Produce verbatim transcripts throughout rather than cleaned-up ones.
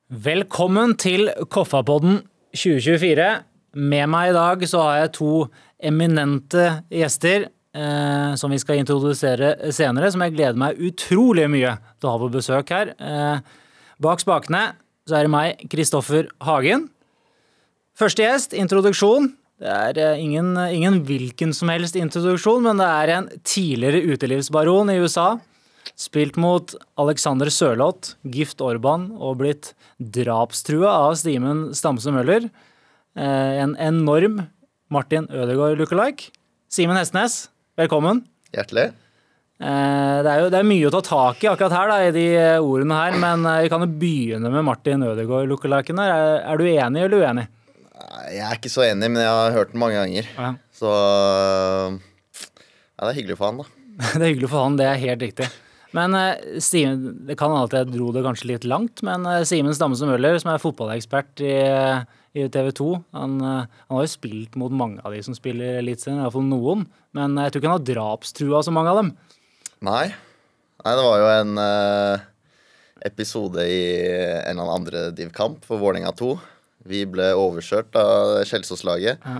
Velkommen til Koffapodden tjue tjuefire. Med meg i dag så har jeg to eminente gjester eh, som vi skal introdusere senere, som jeg gleder meg utrolig mye til å ha på besøk her. Eh, bak spakene så er det meg, Kristoffer Hagen. Første gjest, introduksjon. Det er eh, ingen, ingen hvilken som helst introduksjon, men det er en tidligere utelivsbaron i U S A. Spilt mot Alexander Sørloth, Gift Orban og blitt drapstrua av Simen Stamse Møller. Eh, en enorm Martin Ødegaard lookalike. Simen Hestnes, velkommen. Hjertelig. Eh, det, er jo, det er mye å ta tak i akkurat her da, i de ordene her, men vi kan jo begynne med Martin Ødegaard lookaliken her. Er, er du enig eller uenig? Jeg er ikke så enig, men jeg har hørt den mange ganger. Ja. Så ja, det er hyggelig for han da. Det er hyggelig for han, det er helt riktig. Men uh, Simen, det kan alltid jeg dro det kanskje litt langt, men uh, Simen Stamse Møller, som er fotballekspert i, i T V to, han, uh, han har jo spilt mot mange av de som spiller Eliteserien, i hvert fall noen, men jeg tror ikke han har drapstrua så mange av dem. Nei, Nei det var jo en uh, episode i en eller annen andre divkamp for Vålerenga to. Vi ble overkjørt av Kjelsåslaget. Ja.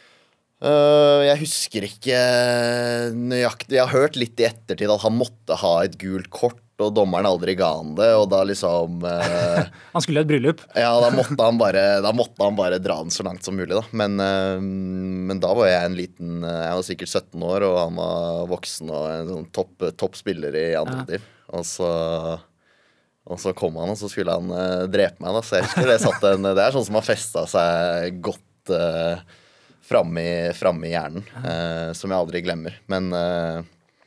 Uh, jeg husker ikke nøyaktig. Jeg har hørt litt i ettertid at han måtte ha et gult kort, og dommeren aldri ga han det, og da liksom uh, Han skulle ha et bryllup. Ja, da måtte han bare, da måtte han bare dra den så langt som mulig da. Men, uh, men da var jeg en liten, jeg var sikkert sytten år, og han var voksen og en sånn topp, topp spiller i andre ja. div. Og så, og så kom han, og så skulle han uh, drepe meg da. Så jeg husker det satt en, det er sånn som har festet seg godt uh, Framme i, framme i hjernen, eh, som jeg aldri glemmer. Men eh,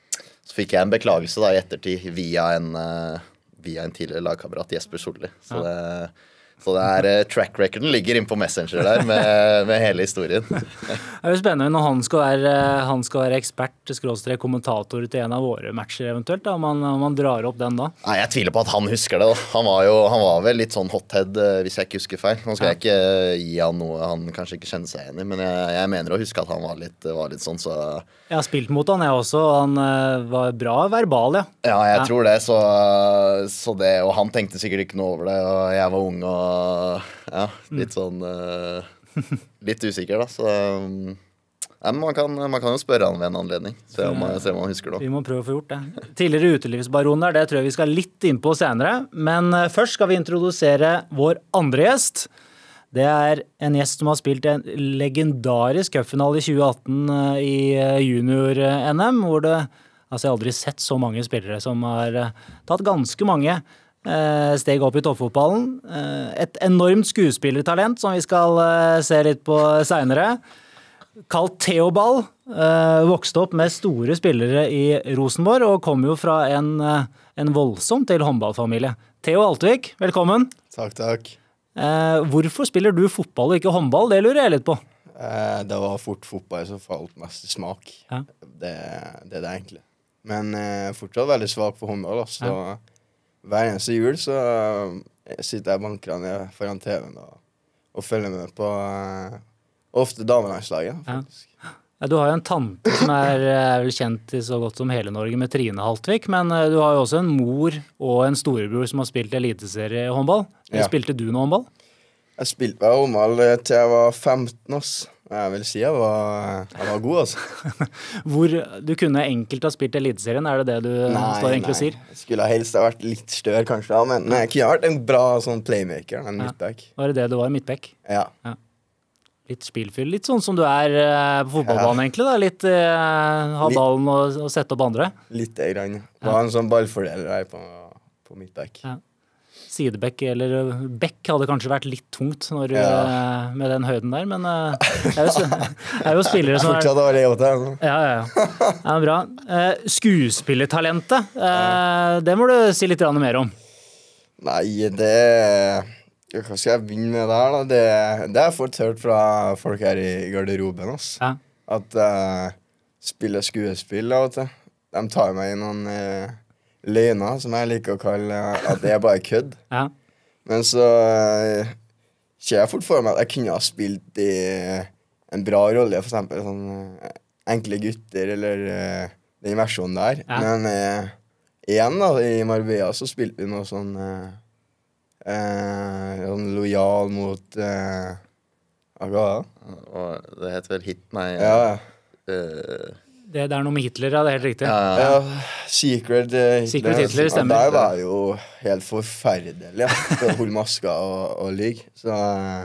så fikk jeg en beklagelse da i ettertid via en, eh, via en tidligere lagkamerat, Jesper Solli. Så det, så det er eh, track recorden ligger inn på Messenger der med, med hele historien. Det er jo spennende når han skal være, han skal være ekspert, skråstrek kommentator til en av våre matcher eventuelt, da, om man, om man drar opp den da. Nei, jeg tviler på at han husker det da. Han var jo, han var vel litt sånn hothead, hvis jeg ikke husker feil. Nå skal ja. jeg ikke gi han noe han kanskje ikke kjenner seg igjen i, men jeg, jeg mener å huske at han var litt, var litt sånn, så... Jeg har spilt mot han, jeg også, og han uh, var bra verbal, ja. Ja, jeg ja. tror det, så, så det, og han tenkte sikkert ikke noe over det, og jeg var ung og, ja, litt sånn, uh, litt usikker da, så... Um, ja, men man kan, man kan jo spørre han ved en anledning, se om, se om han husker det. Vi må prøve å få gjort det. Tidligere utelivsbaron der, det tror jeg vi skal litt inn på senere, men uh, først skal vi introdusere vår andre gjest. Det er en gjest som har spilt en legendarisk cupfinale i tjue atten uh, i uh, junior-N M, hvor det, altså jeg har aldri sett så mange spillere som har uh, tatt ganske mange uh, steg opp i toppfotballen. Uh, et enormt skuespillertalent som vi skal uh, se litt på senere. Kalt Theobald, uh, vokste opp med store spillere i Rosenborg og kom jo fra en, uh, en voldsom til håndballfamilie. Theo Altvik, velkommen. Takk, takk. Uh, hvorfor spiller du fotball og ikke håndball? Det lurer jeg litt på. Uh, det var fort fotball som falt mest i smak. Ja. Det, det er det egentlig. Men uh, fortsatt veldig svak for håndball. Så ja. hver eneste jul så uh, sitter jeg bankerne foran T V-en og, og følger med på... Uh, Ofte damelandslaget, faktisk. Ja. Ja, du har jo en tante som er, er vel kjent i så godt som hele Norge med Trine Haltvik, men du har jo også en mor og en storebror som har spilt eliteserie i håndball. Ja. Spilte du noe håndball? Jeg spilte meg håndball til jeg var femten, også. Jeg vil si jeg var, jeg var god, altså. Hvor du kunne enkelt ha spilt eliteserien, er det det du nei, står egentlig og sier? Nei, jeg skulle helst ha vært litt større kanskje, men jeg kunne ha vært en bra sånn playmaker, en ja. midtback. Var det det du var, midtback? Ja. Ja. Litt spillfyll, litt sånn som du er uh, på fotballbanen ja. egentlig da, litt uh, ha ballen og, og sette opp andre. Litt grann, var ja. en sånn ballfordeler her på, på midtback. Ja. Sidebekk eller bekk hadde kanskje vært litt tungt når, ja. uh, med den høyden der, men uh, det er jo, er jo spillere som er... Fortsatt var det gjort det. Ja, ja, ja. Ja, bra. Uh, skuespillertalentet, uh, det må du si litt mer om. Nei, det... Hva skal jeg begynne med der da? Det, det har jeg fått hørt fra folk her i garderoben også. Ja. At jeg uh, spiller skuespill av og til. De tar meg i noen uh, løgner, som jeg liker å kalle uh, at det er bare kødd. Ja. Men så uh, ser jeg fort for meg at jeg kunne ha spilt i uh, en bra rolle, for eksempel sånn uh, enkle gutter, eller uh, den versjonen der. Ja. Men uh, igjen da, i Marbella så spilte vi noe sånn... Uh, Uh, lojal mot uh, hva var det? Og det heter vel hit, nei. Ja. Uh, Det, det er noe med Hitler, ja, det er helt riktig. ja, ja. Ja, Secret uh, Hitler. Secret Hitler, stemmer. Ja, der var jo helt forferdelig, ja. Å holde maska og, og ligge. Så uh,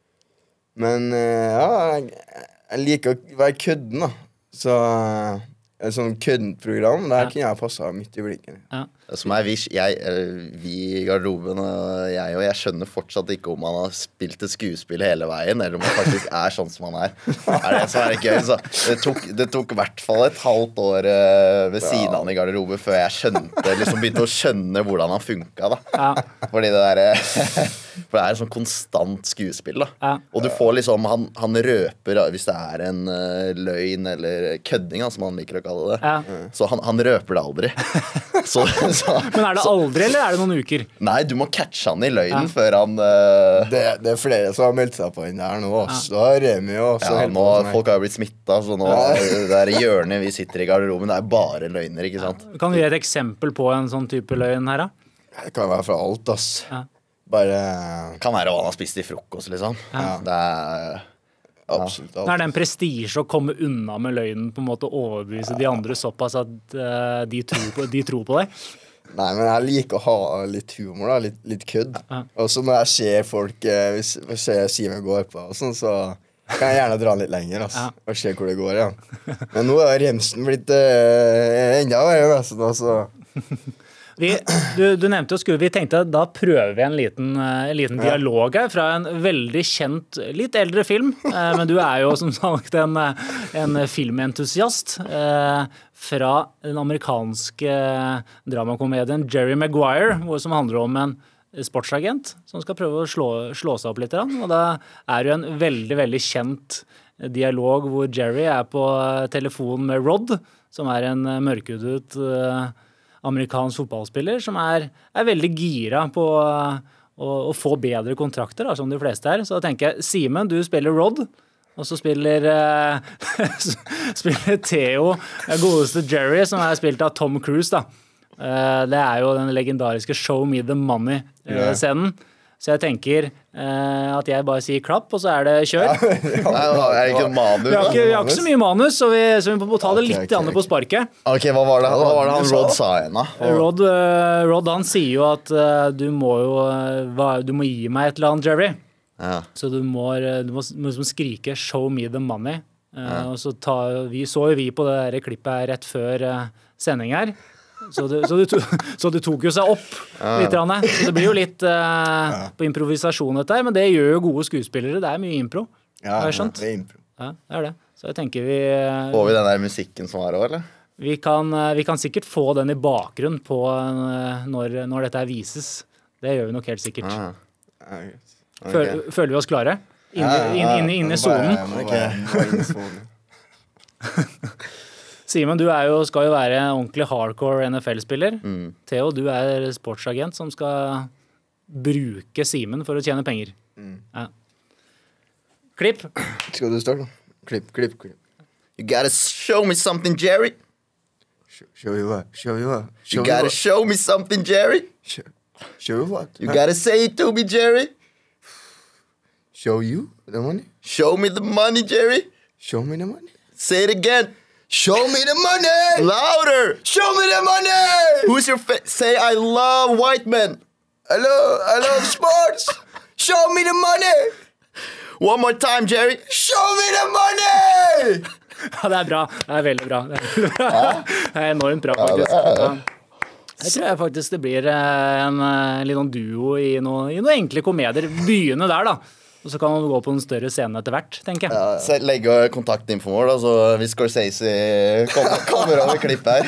Men uh, ja, jeg, jeg liker å være kødden, da. Så uh, et sånt køddent program, der Ja. kunne jeg passa midt i blinken. Ja. Som er vi, jeg, eller vi i garderoben og jeg, og jeg skjønner fortsatt ikke om han har spilt et skuespill hele veien, eller om han faktisk er sånn som han er. Det er det som er gøy. Så det tok, det tok i hvert fall et halvt år uh, ved siden av han i garderoben før jeg skjønte, liksom begynte å skjønne hvordan han funka, da. Ja. Fordi det der For det er et sånn konstant skuespill, da. Ja. Og du får liksom Han, han røper hvis det er en uh, løgn eller kødding, da, som han liker å kalle det. Ja. Så han, han røper det aldri. Så, så, Men er det aldri, eller er det noen uker? nei, du må catche han i løgnen Ja. før han uh, Det, det er flere som har meldt seg på den der nå. Også. Da har Remi også Ja, helt nå på sånn her. folk har jo blitt smitta, så nå det er hjørnet vi sitter i garderoben, det er bare løgner, ikke sant? Kan du gi et eksempel på en sånn type løgn her, da? Det kan være fra alt, ass. Ja. Bare Kan være hva han har spist i frokost, liksom. Ja. Det er absolutt Det er alt. den prestisje å komme unna med løgnen, på en måte overbevise de andre såpass at uh, de, tror på, de tror på deg. Nei, men jeg liker å ha litt humor, da. Litt, litt kødd. Ja. Og så når jeg ser folk eh, Hvis, hvis jeg Simen går på, og sånn, så kan jeg gjerne dra litt lenger, ass. Ja. Og se hvor det går igjen. Men nå er remsen blitt eh, enda verre, nesten. Altså. Vi, du, du nevnte jo skue, vi tenkte at da prøver vi en liten, eh, en liten dialog her fra en veldig kjent, litt eldre film. Eh, men du er jo som sagt en, eh, en filmentusiast eh, fra den amerikanske dramakomedien Jerry Maguire, hvor som handler om en sportsagent som skal prøve å slå, slå seg opp litt. Og da er det jo en veldig, veldig kjent dialog hvor Jerry er på telefon med Rod, som er en mørkhudet eh, amerikansk fotballspiller som er, er veldig gira på å, å få bedre kontrakter, da, som de fleste er. Så da tenker jeg, Simen, du spiller Rod, og så spiller, uh, spiller Theo, godeste Jerry, som er spilt av Tom Cruise. Da. Uh, det er jo den legendariske Show Me The Money-scenen. Uh, så jeg tenker uh, at jeg bare sier klapp, og så er det kjør. Nei, er det ikke manus? Vi har ikke, vi har ikke så mye manus, så vi, så vi må ta det litt Ok, ok, okay, på sparket. Ok, hva var det, hva var det han Rod sa igjen, da? Rod, uh, Rod han sier jo at uh, du må jo uh, du må gi meg et eller annet, Jerry. Ja. Så du må, du må, må skrike 'show me the money'. Uh, ja. Og så ta, vi, så jo vi på det der klippet her rett før uh, sending her. Så det, så, det to, så det tok jo seg opp litt. Ja. Så det blir jo litt uh, på improvisasjon dette her, men det gjør jo gode skuespillere. Det er mye impro. Ja, har jeg skjønt? det er impro. Ja, det er det. Så jeg tenker vi uh, Får vi den der musikken som var òg, eller? Vi kan, uh, vi kan sikkert få den i bakgrunn på uh, når, når dette her vises. Det gjør vi nok helt sikkert. Ah. Ja, greit. Føl, Ok. føler vi oss klare? Inne, Ja, ja, ja. inne, inne, inne i sonen. Bare- bare- bare inn i sonen. Simen, du er jo, skal jo være en ordentlig hardcore N F L-spiller. Mm. Theo, du er sportsagent som skal bruke Simen for å tjene penger. Mm. Ja. Klipp. Skal du starte? Klipp, klipp, klipp. You gotta show me something, Jerry. Show, show you what? Show you what? Show You gotta what? show me something, Jerry. Show, show you what? You Huh? gotta say it to me, Jerry. Show you the money? Show me the money, Jerry. Show me the money? Say it again. Show me the money! Louder. Show me the money! Who's your fa- say I love white men. I love, I love sports! Show me the money! One more time, Jerry. Show me the money! Ja, det er bra. Det er veldig bra. Det er, veldig bra. Det er enormt bra, faktisk. Ja. Jeg tror jeg faktisk det blir en, en litt sånn duo i noen, i noen enkle komedier. Begynne der, da. Og så kan man gå på en større scene etter hvert, tenker jeg. Ja, så legg kontaktinfo vår, da, så hvis Scorsese kommer, kommer over klipp her.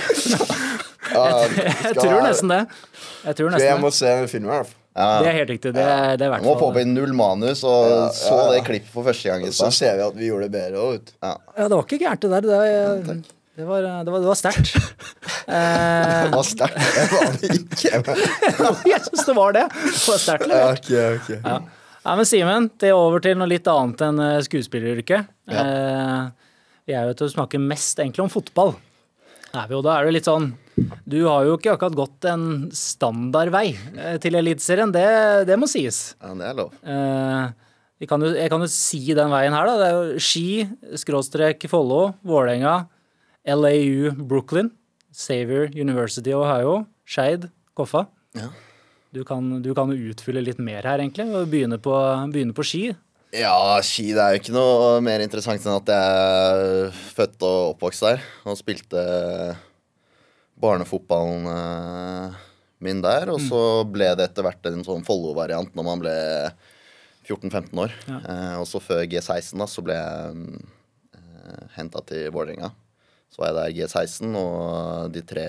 Jeg, jeg tror nesten det. Jeg tror Jeg nesten må det. se den filmen, i hvert fall. Ja. Det er helt riktig. Det er, det er i hvert Må fall på null manus, og Ja, så ja, ja. det klippet for første gang i Så stad. ser vi at vi gjorde det bedre også, ut. Ja. Ja, det var ikke gærent det der. Det var, det var, det var, det var sterkt. Eh, Det var sterkt. Det var det ikke. Men. jeg syns det var det. Det var sterkt levert. Ok, ok. Ja. Ja, men Simen, det er over til noe litt annet enn uh, skuespilleryrket. Eh, vi er jo til å snakke mest egentlig om fotball. Er vi jo, da er det litt sånn Du har jo ikke akkurat gått en standardvei til Eliteserien, det, det må sies. Ja, det er lov. Uh, vi kan jo, jeg kan jo si den veien her da, det er jo Ski, skråstrek Follo, Vålerenga, L A U Brooklyn, Xavier University Ohio, Skeid, Koffa. Ja. Du kan, du kan jo utfylle litt mer her egentlig, og begynne på, begynne på Ski. Ja, Ski, det er jo ikke noe mer interessant enn at jeg er født og oppvokst der, og spilte barnefotballen eh, min der, og så ble det etter hvert en sånn Follo-variant når man ble fjorten femten år. Ja. Eh, og så før G seksten da, så ble jeg eh, hentet til Vålerenga. Så var jeg der G seksten og de tre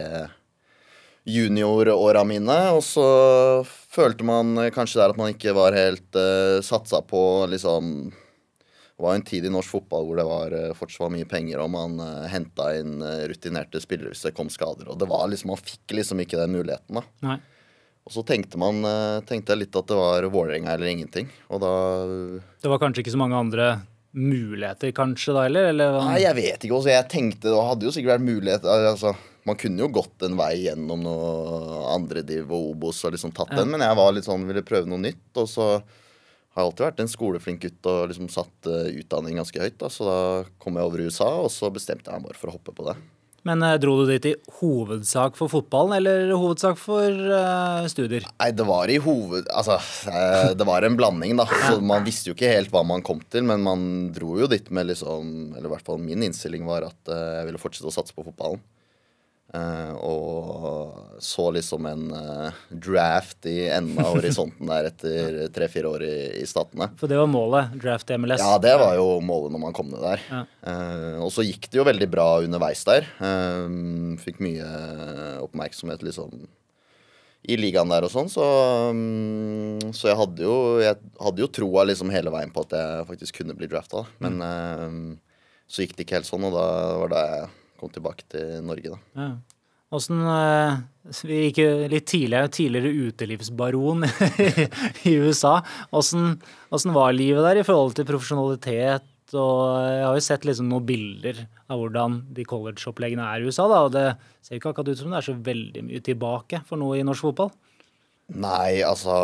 junioråra mine, og så følte man kanskje der at man ikke var helt uh, satsa på liksom, det var en tid i norsk fotball hvor det var, fortsatt var mye penger, og man uh, hentet inn uh, rutinerte spillere hvis det kom skader, og det var liksom, man fikk liksom ikke den muligheten da. Nei. Og så tenkte man, uh, tenkte jeg litt at det var Vålerenga eller ingenting, og da... Det var kanskje ikke så mange andre muligheter kanskje da, eller? eller Nei, jeg vet ikke, også jeg tenkte, det hadde jo sikkert vært muligheter, altså... Man kunne jo gått en vei gjennom noe andre div og Obos og liksom tatt ja. Den, men jeg var litt sånn, ville prøve noe nytt, og så har jeg alltid vært en skoleflink gutt og liksom satt uh, utdanning ganske høyt, da, så da kom jeg over i U S A, og så bestemte jeg meg bare for å hoppe på det. Men uh, dro du dit i hovedsak for fotballen, eller hovedsak for uh, studier? Nei, det var i hoved... Altså, uh, det var en blanding, da, så man visste jo ikke helt hva man kom til, men man dro jo dit med liksom, eller i hvert fall min innstilling var at uh, jeg ville fortsette å satse på fotballen. Uh, og så liksom en uh, draft i enden av horisonten der etter tre-fire år i, i statene. For det var målet, draft M L S? Ja, det var jo målet når man kom ned der. Ja. Uh, og så gikk det jo veldig bra underveis der. Uh, fikk mye oppmerksomhet liksom i ligaen der og sånn, så, um, så jeg hadde jo, jeg hadde jo troa liksom hele veien på at jeg faktisk kunne bli draftet. Men uh, så gikk det ikke helt sånn, og da var det jeg kom tilbake til Norge da. Ja. Hvordan, vi gikk litt tidligere, tidligere utelivsbaron i U S A. Hvordan, hvordan var livet der i forhold til profesjonalitet? Og jeg har jo sett liksom noen bilder av hvordan de college-oppleggene er i U S A, da, og det ser ikke akkurat ut som det er så veldig mye tilbake for noe i norsk fotball. Nei, altså...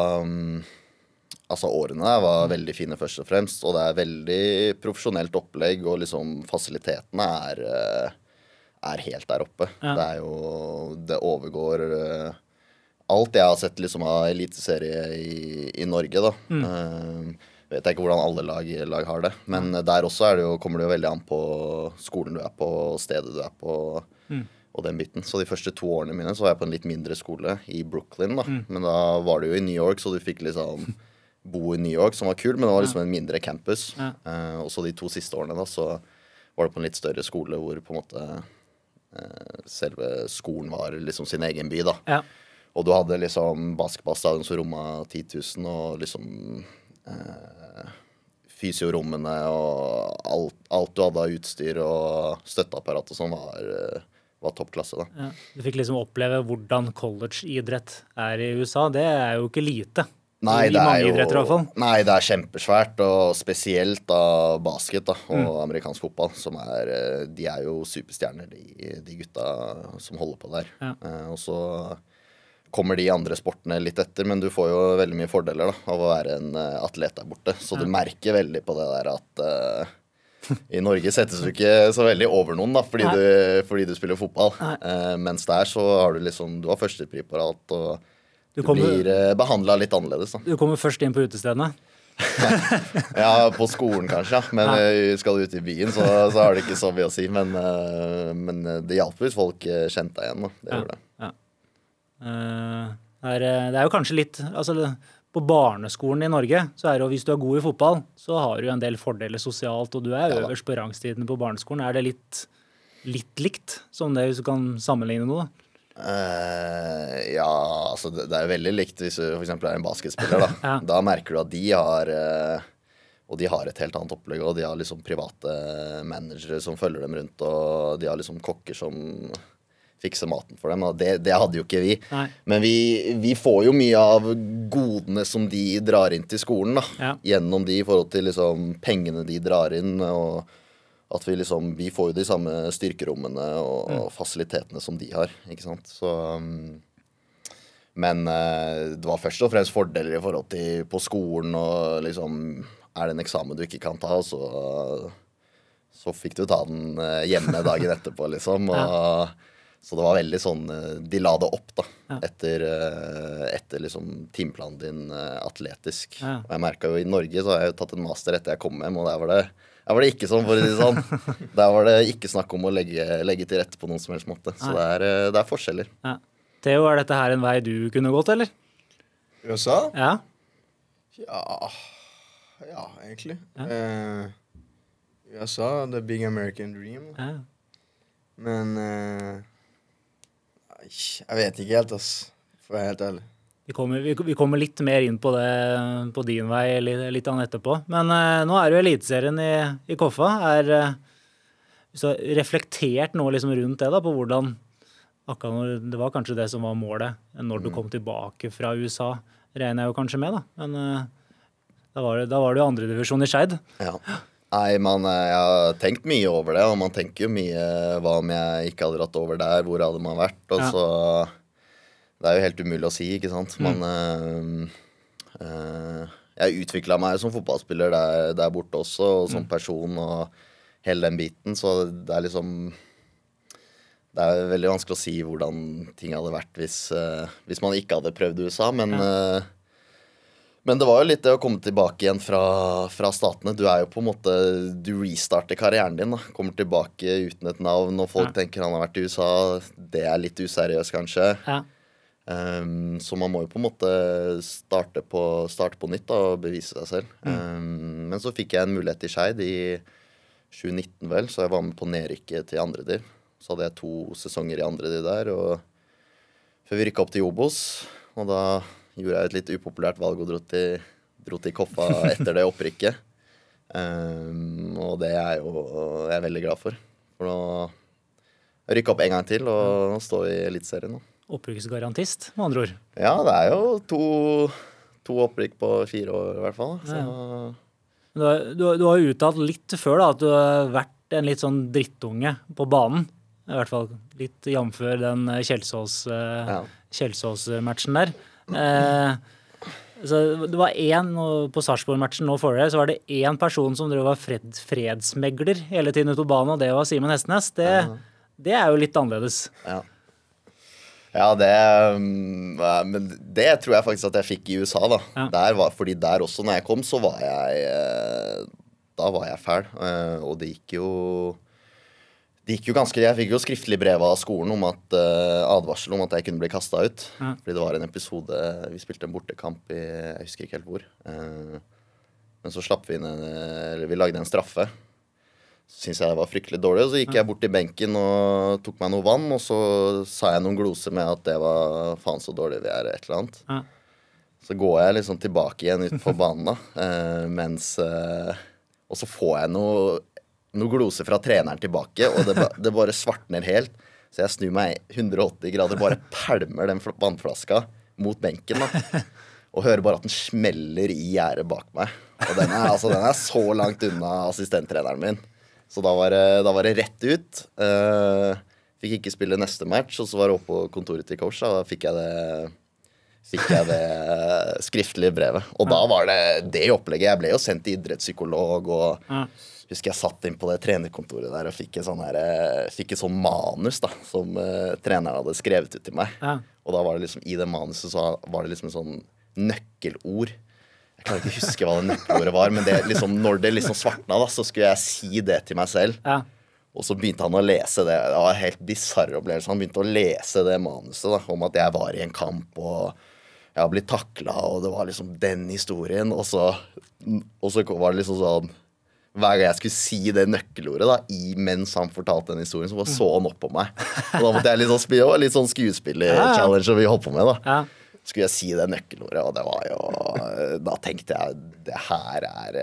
Altså årene der var veldig fine først og fremst, og det er veldig profesjonelt opplegg, og liksom fasilitetene er, er helt der oppe. Ja. Det er jo, det overgår alt jeg har sett liksom av eliteserie i, i Norge da. Mm. Uh, vet jeg ikke hvordan alle lag, lag har det, men der også er det jo, kommer det jo veldig an på skolen du er på, stedet du er på, mm. og den biten. Så de første to årene mine så var jeg på en litt mindre skole i Brooklyn da, mm. men da var det jo i New York, så du fikk liksom... bo i New York, som var kul, men det var liksom en mindre campus. Ja. Uh, og så de to siste årene da, så var det på en litt større skole, hvor på en måte uh, selve skolen var liksom sin egen by da. Ja. Og du hadde liksom basketballstadion som rommet ti tusen, og liksom uh, fysiorommene, og alt, alt du hadde av utstyr, og støtteapparat og sånn var... Uh, var toppklasse da. Ja. Du fikk liksom oppleve hvordan college-idrett er i U S A. Det er jo ikke lite. Nei, I det mange er jo, idretter i hvert fall. Nei, det er kjempesvært, og spesielt da basket da, og mm. amerikansk fotball, som er, de er jo superstjerner, de, de gutta som holder på der. Ja. Uh, og så kommer de andre sportene litt etter, men du får jo veldig mye fordeler da, av å være en uh, atlet der borte, så ja. Du merker veldig på det der at uh, i Norge settes du ikke så veldig over noen da, fordi, du, fordi du spiller fotball. Uh, mens der så har du liksom, du har førstepri på alt, og du, du kommer, blir uh, behandlet litt annerledes da. Du kommer først inn på utestedene? Ja, på skolen kanskje, ja. Men uh, skal du ut i byen, så, så har det ikke så mye å si. Men, uh, men det hjalp hvis folk uh, kjente deg igjen da. Det ja. gjorde det. Ja. Uh, det, er, det er jo kanskje litt, altså på barneskolen i Norge, så er det jo, hvis du er god i fotball, så har du en del fordeler sosialt, og du er ja, øverst på rangstiden på barneskolen. Er det litt, litt likt, som det hvis du kan sammenligne noe da? Uh, ja, altså det, det er veldig likt hvis du for eksempel er en basketspiller da. Ja. Da merker du at de har uh, og de har et helt annet opplegg, og de har liksom private managere som følger dem rundt, og de har liksom kokker som fikser maten for dem, og det, det hadde jo ikke vi. Nei. Men vi, vi får jo mye av godene som de drar inn til skolen da, ja. Gjennom de i forhold til liksom pengene de drar inn, og at vi liksom, vi får jo de samme styrkerommene og, og fasilitetene som de har, ikke sant? Så, um, men uh, det var først og fremst fordeler i forhold til på skolen, og liksom, er det en eksamen du ikke kan ta, så, så fikk du ta den hjemme dagen etterpå, liksom, og ja. Så det var veldig sånn, de la det opp da, ja. etter, etter liksom timeplanen din atletisk. Ja. Og jeg merket jo i Norge, så har jeg jo tatt en master etter jeg kom hjem, og der var det, der var det ikke sånn, for å si sånn. Der var det ikke snakk om å legge, legge til rette på noen som helst måte. Så det er, det er forskjeller. Ja. Theo, er dette her en vei du kunne gått, eller? U S A? Ja. Ja, ja egentlig. Ja. Eh, U S A, the big American dream. Ja. Men... Eh, jeg vet ikke helt, ass. For å være helt ærlig. Vi kommer, vi, vi kommer litt mer inn på det på din vei litt, litt an etterpå. Men uh, nå er jo eliteserien i, i Koffa. Er uh, så reflektert noe liksom rundt det da, på hvordan akkurat når, det var kanskje det som var målet når du kom tilbake fra U S A. Regner jeg jo kanskje med, da. Men uh, da var det, da var det jo andredivisjon i Skeid. Ja. Nei, man, jeg har tenkt mye over det, og man tenker jo mye hva om jeg ikke hadde dratt over der, hvor hadde man vært, og ja. Så det er jo helt umulig å si, ikke sant? Man, mm. øh, øh, jeg utviklet meg som fotballspiller der, der borte også, og som mm. person, og hele den biten, så det er liksom, det er veldig vanskelig å si hvordan ting hadde vært hvis, øh, hvis man ikke hadde prøvd U S A, men... Ja. Øh, Men det var jo litt det å komme tilbake igjen fra, fra statene. Du er jo på en måte, du restarter karrieren din da. Kommer tilbake uten et navn, og folk ja. tenker han har vært i U S A. Det er litt useriøst kanskje. Ja. Um, så man må jo på en måte starte på, starte på nytt da, og bevise seg selv. Mm. Um, men så fikk jeg en mulighet i Skeid i tjue nitten vel, så jeg var med på nedrykket til andre div. Så hadde jeg to sesonger i andre div der, og før vi rykket opp til Obos, og da... gjorde jeg et litt upopulært valg og dro til, dro til Koffa etter det opprykket. Um, og det er jo jeg er veldig glad for. For nå jeg rykket opp en gang til, og nå står vi i eliteserien nå. Opprykksgarantist, med andre ord. Ja, det er jo to, to opprykk på fire år i hvert fall. Så. Ja. Du, har, du, du har jo uttalt litt før da, at du har vært en litt sånn drittunge på banen. I hvert fall litt jamfør den Kjelsås, ja. Kjelsås-matchen der. Eh, så det var en på Sarpsborg-matchen nå forrige, så var det en person som var fred, fredsmegler hele tiden ut på banen, og det var Simen Hestenes. Det, ja. det er jo litt annerledes. Ja, ja det, men det tror jeg faktisk at jeg fikk i U S A da. Ja. Der var, fordi der også, når jeg kom, så var jeg, da var jeg fæl, og det gikk jo Det gikk jo ganske, Jeg fikk jo skriftlig brev av skolen om at, uh, advarsel om at jeg kunne bli kastet ut. Ja. Fordi det var en episode, vi spilte en bortekamp i, jeg husker ikke helt hvor. Uh, men så slapp vi inn, en, eller vi lagde en straffe. Så synes jeg det var fryktelig dårlig, og så gikk ja. jeg bort til benken og tok meg noe vann, og så sa jeg noen gloser med at det var faen så dårlig vi er, et eller annet. Ja. Så går jeg liksom tilbake igjen ut på banen da, uh, mens, uh, og så får jeg noe... noen gloser fra treneren tilbake, og det, det bare svartner helt. Så jeg snur meg hundre og åtti grader, bare pælmer den vannflaska mot benken da. Og hører bare at den smeller i gjerdet bak meg. Og den er, altså, den er så langt unna assistenttreneren min. Så da var det, da var det rett ut. Uh, fikk ikke spille neste match, og så var det opp på kontoret til coach, og da fikk jeg det, fikk jeg det skriftlige brevet. Og da var det det opplegget. Jeg ble jo sendt til idrettspsykolog, og husker jeg satt inn på det trenerkontoret der og fikk et sånn, her, fikk et sånn manus da, som uh, treneren hadde skrevet ut til meg. Ja. Og da var det liksom, i det manuset så var det liksom en sånn nøkkelord. Jeg kan ikke huske hva det nøkkelordet var, men det, liksom, når det liksom svartna da, så skulle jeg si det til meg selv. Ja. Og så begynte han å lese det. Det var en helt bizarre opplevelse. Han begynte å lese det manuset da, om at jeg var i en kamp og jeg har blitt taklet, og det var liksom den historien. Og så, og så var det liksom sånn, hver gang jeg skulle si det nøkkelordet da, i, mens han fortalte den historien, så bare så han opp på meg. Og da måtte jeg litt sånn, spille, litt sånn skuespiller-challenge som vi holdt på med da. Ja. Skulle jeg si det nøkkelordet, og det var jo, da tenkte jeg, det her er,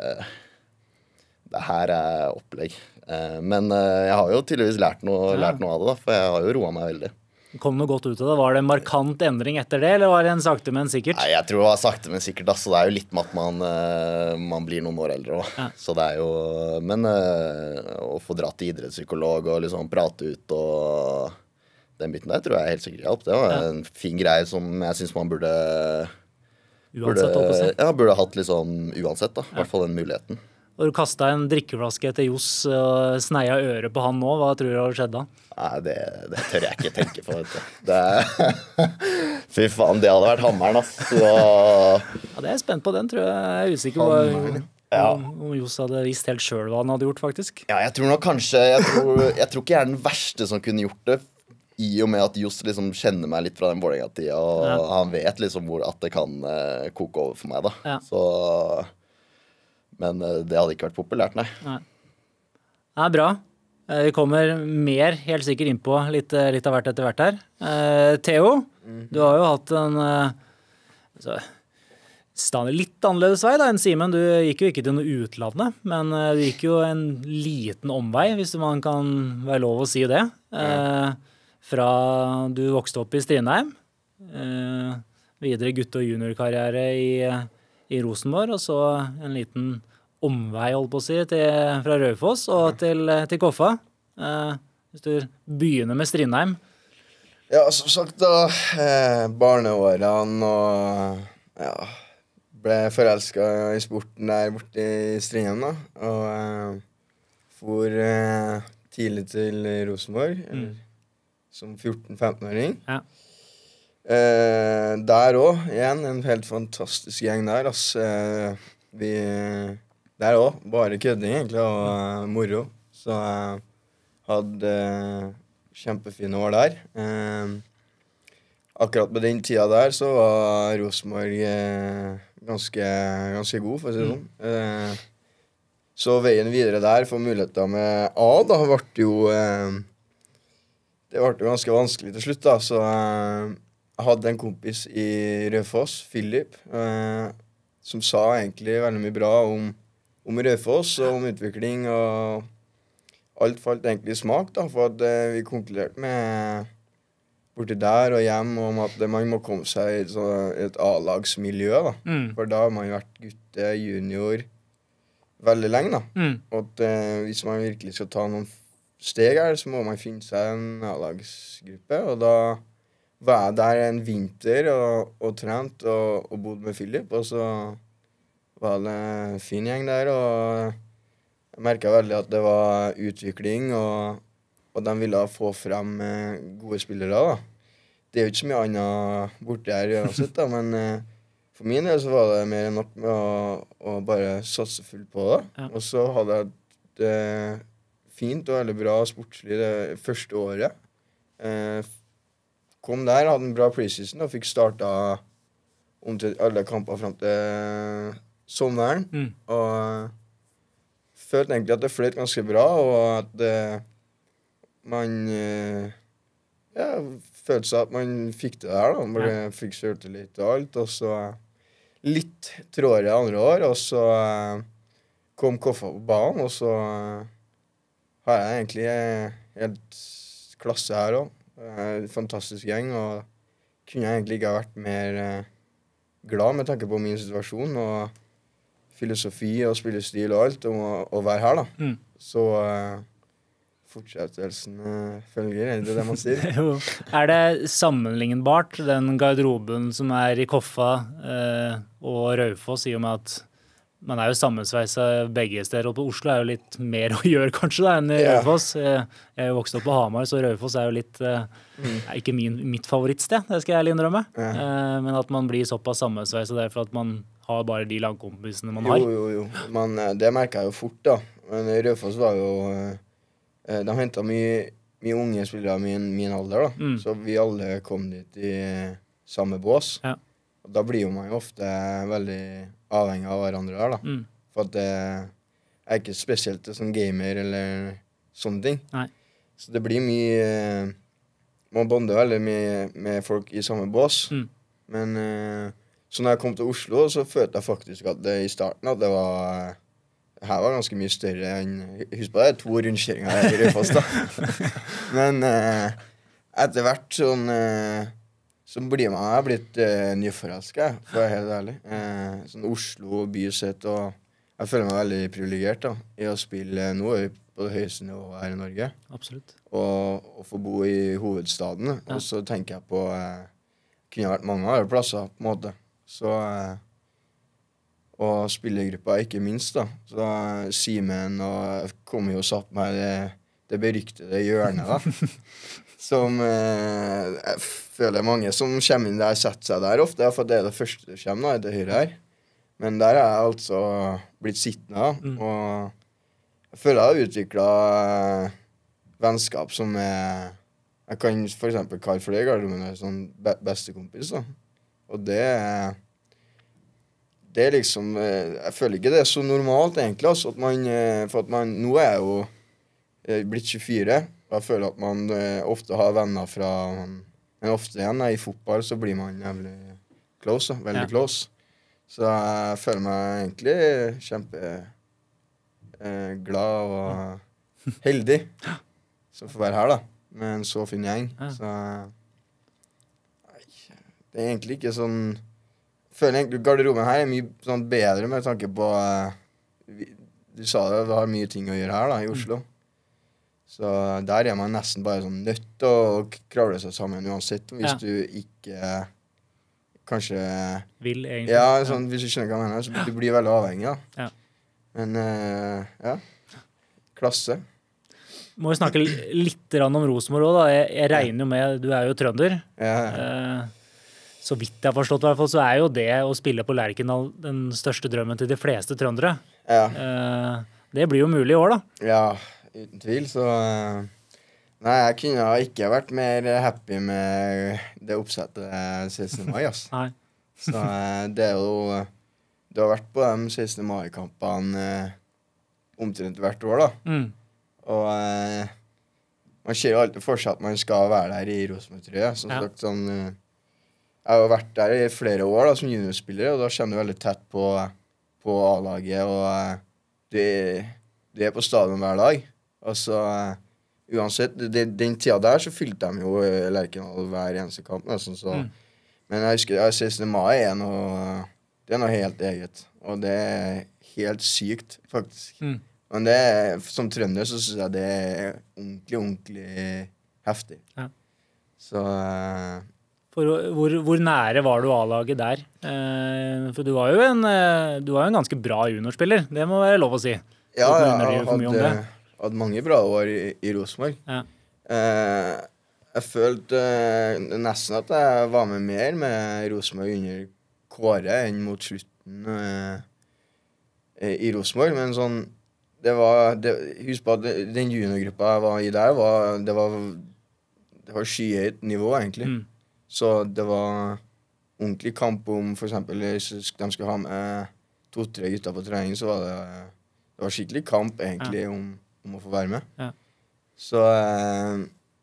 det her er opplegg. Men jeg har jo tydeligvis lært noe, lært noe av det da, for jeg har jo roet meg veldig. kom noe godt ut av det? Var det en markant endring etter det, eller var det en sakte, men sikkert? Nei, jeg tror det var sakte, men sikkert. Da. Så det er jo litt med at man, uh, man blir noen år eldre også. Ja. Så det er jo, men uh, å få dratt til idrettspsykolog og liksom prate ut og den biten der tror jeg helt sikkert hjelp. Det var ja. en fin greie som jeg synes man burde Uansett, burde, ja, burde hatt liksom uansett da, i hvert fall den muligheten. Og du kastet en drikkeflaske til Johs og sneia øret på han nå, hva tror du har skjedd da? Nei, det, det tør jeg ikke tenke på, vet du. Det fy faen, det hadde vært hammeren, ass. Så... Ja, det er jeg spent på den, tror jeg. Jeg er usikker på om, ja. om Johs hadde visst helt selv hva han hadde gjort, faktisk. Ja, jeg tror nok kanskje, jeg tror, jeg tror ikke jeg er den verste som kunne gjort det, i og med at Johs liksom kjenner meg litt fra den Vålerenga-tida, og ja. han vet liksom hvor at det kan uh, koke over for meg, da. Ja. Så, men uh, det hadde ikke vært populært, nei. Nei. Det er bra. Uh, vi kommer mer helt sikkert inn på litt, uh, litt av hvert etter hvert her. Uh, Theo, mm-hmm. du har jo hatt en uh, altså, stadig litt annerledes vei da enn Simen. Du gikk jo ikke til noe utlandet, men uh, du gikk jo en liten omvei, hvis man kan være lov å si det. Uh, Fra du vokste opp i Strindheim, eh, videre gutte- og juniorkarriere i, i Rosenborg, og så en liten omvei, holdt på å si, til, fra Raufoss og til, til Koffa. Eh, hvis du begynner med Strindheim. Ja, som sagt da, eh, barneårene og ja, ble forelsket i sporten der borte i Strindheim da, og eh, for eh, tidlig til Rosenborg, eller mm. som fjorten-femten-åring. Ja. Eh, der også, igjen, en helt fantastisk gjeng der, ass. Eh, vi, der også, bare kødding egentlig, og uh, moro. Så jeg uh, hadde uh, kjempefine år der. Eh, akkurat på den tida der, så var Rosenborg uh, ganske, ganske god, for å si det sånn. Eh, så veien videre der, for muligheter med A, da, ble jo... Uh, Det ble ganske vanskelig til slutt, da, så uh, jeg hadde en kompis i Raufoss, Philip, uh, som sa egentlig veldig mye bra om, om Raufoss og om utvikling, og alt falt egentlig i smak, da, for at uh, vi konkluderte med borti der og hjem om at man må komme seg i så, et A-lagsmiljø, da, mm. for da har man vært gutte, junior, veldig lenge, da, mm. og at uh, hvis man virkelig skal ta noen steg her, så må man finne seg en A-lagsgruppe, og da var jeg der en vinter og, og trent og, og bodde med Philip, og så var det en fin gjeng der, og jeg merket veldig at det var utvikling, og, og de ville få frem eh, gode spillere da. Det er jo ikke så mye annet borte her uansett da, men eh, for min del så var det mer enn nok med å, å bare satse fullt på det, ja. Og så hadde jeg et eh, fint og veldig bra sportslig det første året. Eh, kom der, hadde en bra preseason og fikk startet om til alle kamper frem til sommeren. Mm. Og følte egentlig at det fløt ganske bra, og at eh, man eh, ja, følte seg at man fikk det der, da. Man ja. Fikk selvtillit og alt, og så litt trådere andre år, og så eh, kom Koffa på banen, og så har jeg egentlig helt klasse her også. Fantastisk gjeng, og kunne jeg egentlig ikke ha vært mer eh, glad med tanke på min situasjon, og filosofi og spillestil og alt, om å, å være her da. Mm. Så eh, fortsettelsen eh, følger, er det det man sier? Jo. Er det sammenlignbart, den garderoben som er i Koffa eh, og Raufoss, i og med at man er jo sammensveiset begge steder, og på Oslo er jo litt mer å gjøre kanskje da, enn i yeah. Raufoss. Jeg er jo vokst opp på Hamar, så Raufoss er jo litt, mm. er ikke min, mitt favorittsted, det skal jeg ærlig innrømme. Yeah. Men at man blir såpass sammensveiset derfor at man har bare de lagkompisene man har. Jo, jo, jo. Men det merket jeg jo fort da. Men Raufoss var jo, de hentet mye, mye unge spillere av min, min alder da. Mm. Så vi alle kom dit i samme bås. Ja. Og da blir jo man jo ofte veldig avhengig av hverandre her da. Mm. For at det er ikke spesielt som gamer eller sånne ting. Nei. Så det blir mye, man bonder veldig med, med folk i samme bås. Mm. Men så når jeg kom til Oslo, så følte jeg faktisk at det i starten at det var, her var ganske mye større enn, husk på det, to rundkjøringer her i Raufoss da. Men Etter hvert sånn eh, så blir man jeg har blitt eh, nyforelsket, for å være helt ærlig. Eh, sånn Oslo, bysett, og jeg føler meg veldig privilegert da, i å spille eh, nå på det høyeste nivået her i Norge. Absolutt. Og, og få bo i hovedstaden. Ja. Og så tenker jeg på eh, kunne vært mange andre plasser, på en måte. Så eh, og spillergruppa, ikke minst, da. Så eh, Simen og kom jo og satt meg det, det beryktede hjørnet, da. Som eh, jeg føler mange som kommer inn der, setter seg der ofte, for det er det første som kommer, da, det høyre her. Men der er jeg altså blitt sittende, da. Mm. Og jeg føler jeg har utviklet vennskap som er jeg kan for eksempel kalle for det i garderoben er sånn be bestekompis, da. Og det er det er liksom jeg føler ikke det er så normalt egentlig, altså, at man for at man nå er jeg jo blitt tjuefire, og jeg føler at man ofte har venner fra men ofte igjen i fotball så blir man jævlig close, da. Veldig ja. Close. Så jeg føler meg egentlig kjempe eh, glad og heldig som får være her, da. Med en så fin gjeng. Ja. Så nei, det er egentlig ikke sånn jeg føler egentlig garderoben her er mye sånn bedre med tanke på uh, vi, du sa det, vi har mye ting å gjøre her da, i Oslo. Mm. Så der er man nesten bare sånn nødt til å kravle seg sammen uansett hvis ja. Du ikke kanskje vil egentlig. Ja, sånn, ja. Hvis du skjønner hva jeg mener, så du blir veldig avhengig da. Ja. Men uh, ja, klasse. Må vi snakke litt om Rosenborg også da. Jeg, jeg regner jo med, du er jo trønder. Ja. Uh, så vidt jeg har forstått i hvert fall, så er jo det å spille på Lerkendal den største drømmen til de fleste trøndere. Ja. Uh, det blir jo mulig i år da. Ja, uten tvil, så... Uh, nei, jeg kunne ikke vært mer happy med det oppsettet sekstende mai, ass. Nei. Så uh, det er jo... Du har vært på de sekstende mai-kampene uh, omtrent hvert år, da. Mm. Og uh, man ser jo alltid for seg at man skal være der i Rosenborg-trøye. Som ja. Sagt, sånn, uh, jeg har vært der i flere år da, som juniorspiller, og da kommer du veldig tett på, på A-laget, og uh, du, du er på stadion hver dag. Og så, uh, uansett, det, den tida der så fylte de jo uh, Lerkendal hver eneste kamp, nesten, så. Mm. Men jeg husker, jeg sekstende mai er noe, det er noe helt eget, og det er helt sykt, faktisk. Mm. Men det er, som trønder så synes jeg det er ordentlig, ordentlig heftig. Ja. Så... Uh, For hvor, hvor nære var du A-laget der? Eh, for du var jo en, du var jo en ganske bra juniorspiller, det må være lov å si. Ja, ja jeg hadde, hadde mange bra år i, i Rosenborg. Ja. Eh, jeg følte eh, nesten at jeg var med mer med Rosenborg under Kåre enn mot slutten eh, i Rosenborg, men sånn, det var, det, husk på at den juniorgruppa jeg var i der, var, det var, det var skyhøyt nivå egentlig. Mm. Så det var ordentlig kamp om, for eksempel, hvis de skulle ha med to-tre gutter på trening, så var det, det var skikkelig kamp egentlig ja. om, om å få være med. Ja. Så eh,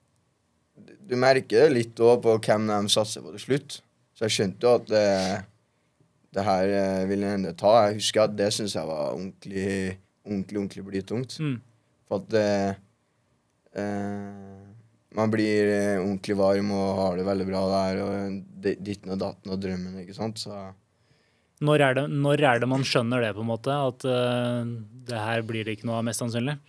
du merker det litt også på hvem de satser på til slutt. Så jeg skjønte jo at det, det her ville enda ta. Jeg husker at det synes jeg var ordentlig, ordentlig, ordentlig blytungt. Mm. For at det... Eh, man blir eh, ordentlig varm og har det veldig bra der, og ditten og datten og drømmen, ikke sant? Så... Når er det, når er det man skjønner det, på en måte? At uh, det her blir det ikke noe av, mest sannsynlig?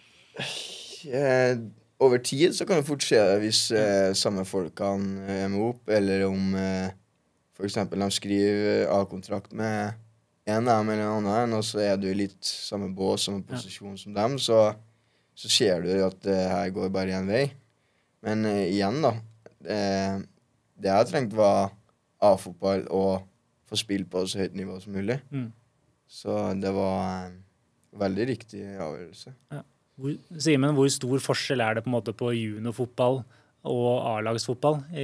Eh, over tid så kan det fort skje hvis eh, samme folkene er med opp, eller om eh, for eksempel de skriver A-kontrakt med en av dem eller en annen, og så er du i litt samme bås, samme posisjon ja. Som dem, så, så ser du at det her går bare en vei. Men uh, igjen da, uh, det jeg trengte var A-fotball og få spille på så høyt nivå som mulig. Mm. Så det var en uh, veldig riktig avgjørelse. Ja. Hvor, Simen, hvor stor forskjell er det på en måte på juniorfotball og A-lagsfotball i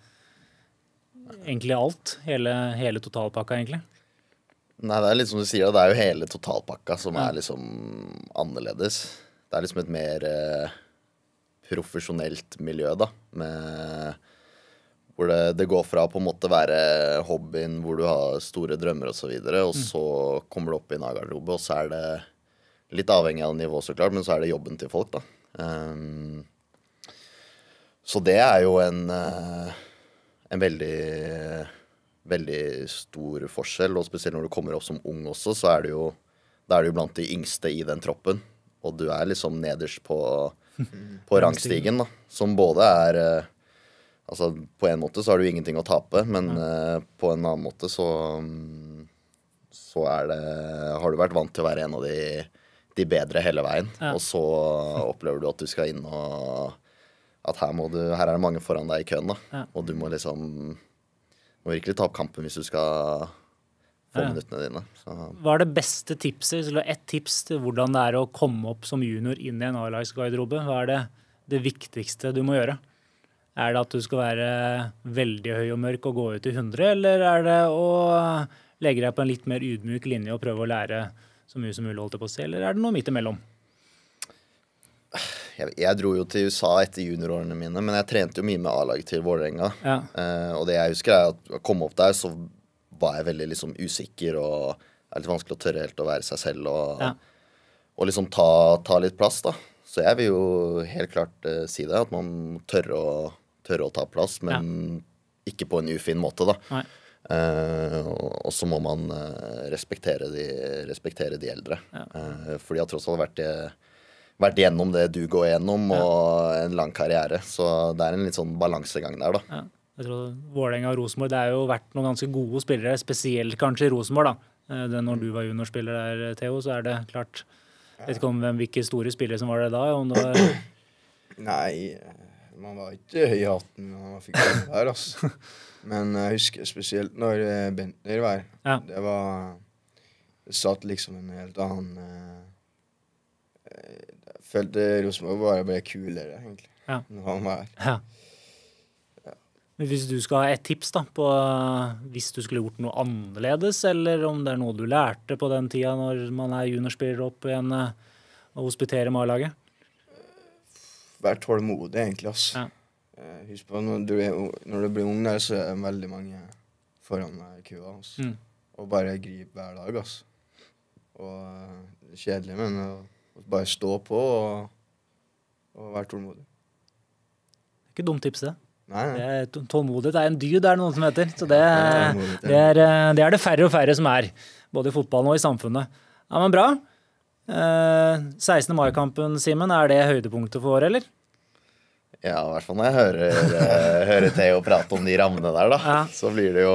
egentlig alt, hele, hele totalpakka egentlig? Nei, det er litt som du sier, det er jo hele totalpakka som ja. Er liksom annerledes. Det er liksom et mer... Uh, profesjonelt miljø da, med, hvor det, det går fra på en måte være hobbyen, hvor du har store drømmer og så videre, og mm. så kommer du opp i en A-garderobe, og så er det litt avhengig av nivå så klart, men så er det jobben til folk da. Um, Så det er jo en, en veldig, veldig stor forskjell, og spesielt når du kommer opp som ung også, så er det jo, da er det jo blant de yngste i den troppen, og du er liksom nederst på, på rangstigen da, som både er, altså på en måte så har du ingenting å tape, men ja. På en annen måte så, så er det, har du vært vant til å være en av de, de bedre hele veien, ja. Og så opplever du at du skal inn og at her, må du, her er det mange foran deg i køen da, ja. Og du må liksom må virkelig ta opp kampen hvis du skal få ja. Minuttene dine. Så. Hva er det beste tipset, eller ett tips til hvordan det er å komme opp som junior inn i en A-lagsgarderobe? Hva er det, det viktigste du må gjøre? Er det at du skal være veldig høy og mørk og gå ut i hundre, eller er det å legge deg på en litt mer ydmyk linje og prøve å lære så mye som mulig holdt det på å se, eller er det noe midt imellom? Jeg, jeg dro jo til U S A etter juniorårene mine, men jeg trente jo mye med A-lag til Vålerenga. Ja. Eh, og det jeg husker er at å komme opp der, så var jeg veldig liksom usikker, og det er litt vanskelig å tørre helt å være seg selv, og, ja. Og liksom ta, ta litt plass da. Så jeg vil jo helt klart uh, si det, at man tørre å, tørre å ta plass, men ja. Ikke på en ufin måte da. Eh, og, og så må man uh, respektere, de, respektere de eldre. Ja. Eh, fordi jeg tross alt har vært det vært gjennom det du går gjennom, ja. Og en lang karriere. Så det er en litt sånn balansegang der, da. Ja. Jeg tror Vålerenga og Rosenborg, det er jo vært noen ganske gode spillere, spesielt kanskje i Rosenborg, da. Det, når du var juniorspiller der, Theo, så er det klart. Jeg vet ikke om hvem, hvilke store spillere som var det da, om det var... Nei, man var ikke høy i hatten når man fikk det der, altså. Men jeg husker spesielt når Bentner var. Ja. Det var... Det satt liksom en helt annen... Jeg følte Rosenborg bare ble kulere, egentlig, ja. Når han var her. Ja. Ja. Men hvis du skal ha et tips da, på hvis du skulle gjort noe annerledes, eller om det er noe du lærte på den tida når man er juniorspiller opp igjen og hospiterer med A-laget? Vær tålmodig, egentlig, altså. Ja. Husk på, når du, er, når du blir ung der, så er det veldig mange foran deg i kua, altså. Mm. Og bare grip hver dag, altså. Og det er kjedelig, men... Bare stå på og, og være tålmodig. Det er ikke dumt tips, det. Nei, nei. Det er tålmodighet er en dyd, det er noen som heter. Så det, det, er, det er det færre og færre som er, både i fotballen og i samfunnet. Ja, men bra. Eh, sekstende mai-kampen, Simen, er det høydepunktet for året, eller? Ja, i hvert fall når jeg hører, hører Theo prate om de rammene der, da. Ja. Så blir det jo...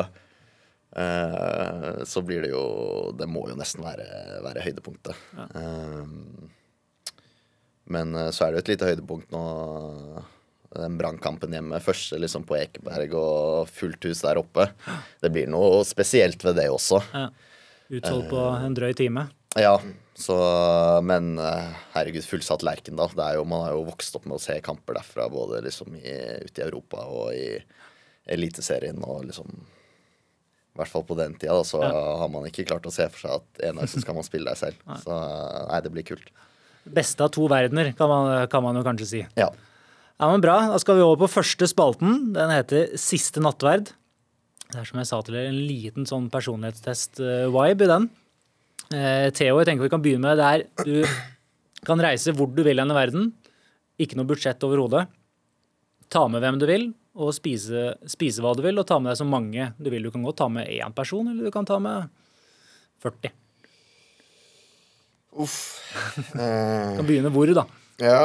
Uh, så blir det jo det må jo nesten være, være høydepunktet ja. uh, men uh, så er det jo et lite høydepunkt nå den brannkampen hjemme første liksom på Ekeberg og fullt hus der oppe det blir noe spesielt ved det også ja. Utholdt på uh, en drøy time ja, så, men uh, herregud fullsatt Lerkendal det er jo, man har jo vokst opp med å se kamper derfra både liksom i, ute i Europa og i eliteserien og liksom i hvert fall på den tida, da, så ja. Har man ikke klart å se for seg at en dag så skal man spille der selv. Nei. Så nei, det blir kult. Beste av to verdener, kan man, kan man jo kanskje si. Ja. Ja, men bra. Da skal vi over på første spalten. Den heter Siste nattverd. Det er som jeg sa til dere, en liten sånn personlighetstest-vibe i den. Eh, Theo, jeg tenker vi kan begynne med det her. Du kan reise hvor du vil i verden. Ikke noe budsjett overhodet. Ta med hvem du vil. Og spise, spise hva du vil, og ta med deg så mange du vil. Du kan godt ta med én person, eller du kan ta med førti. Uff. Du kan begynne hvor, da? Ja.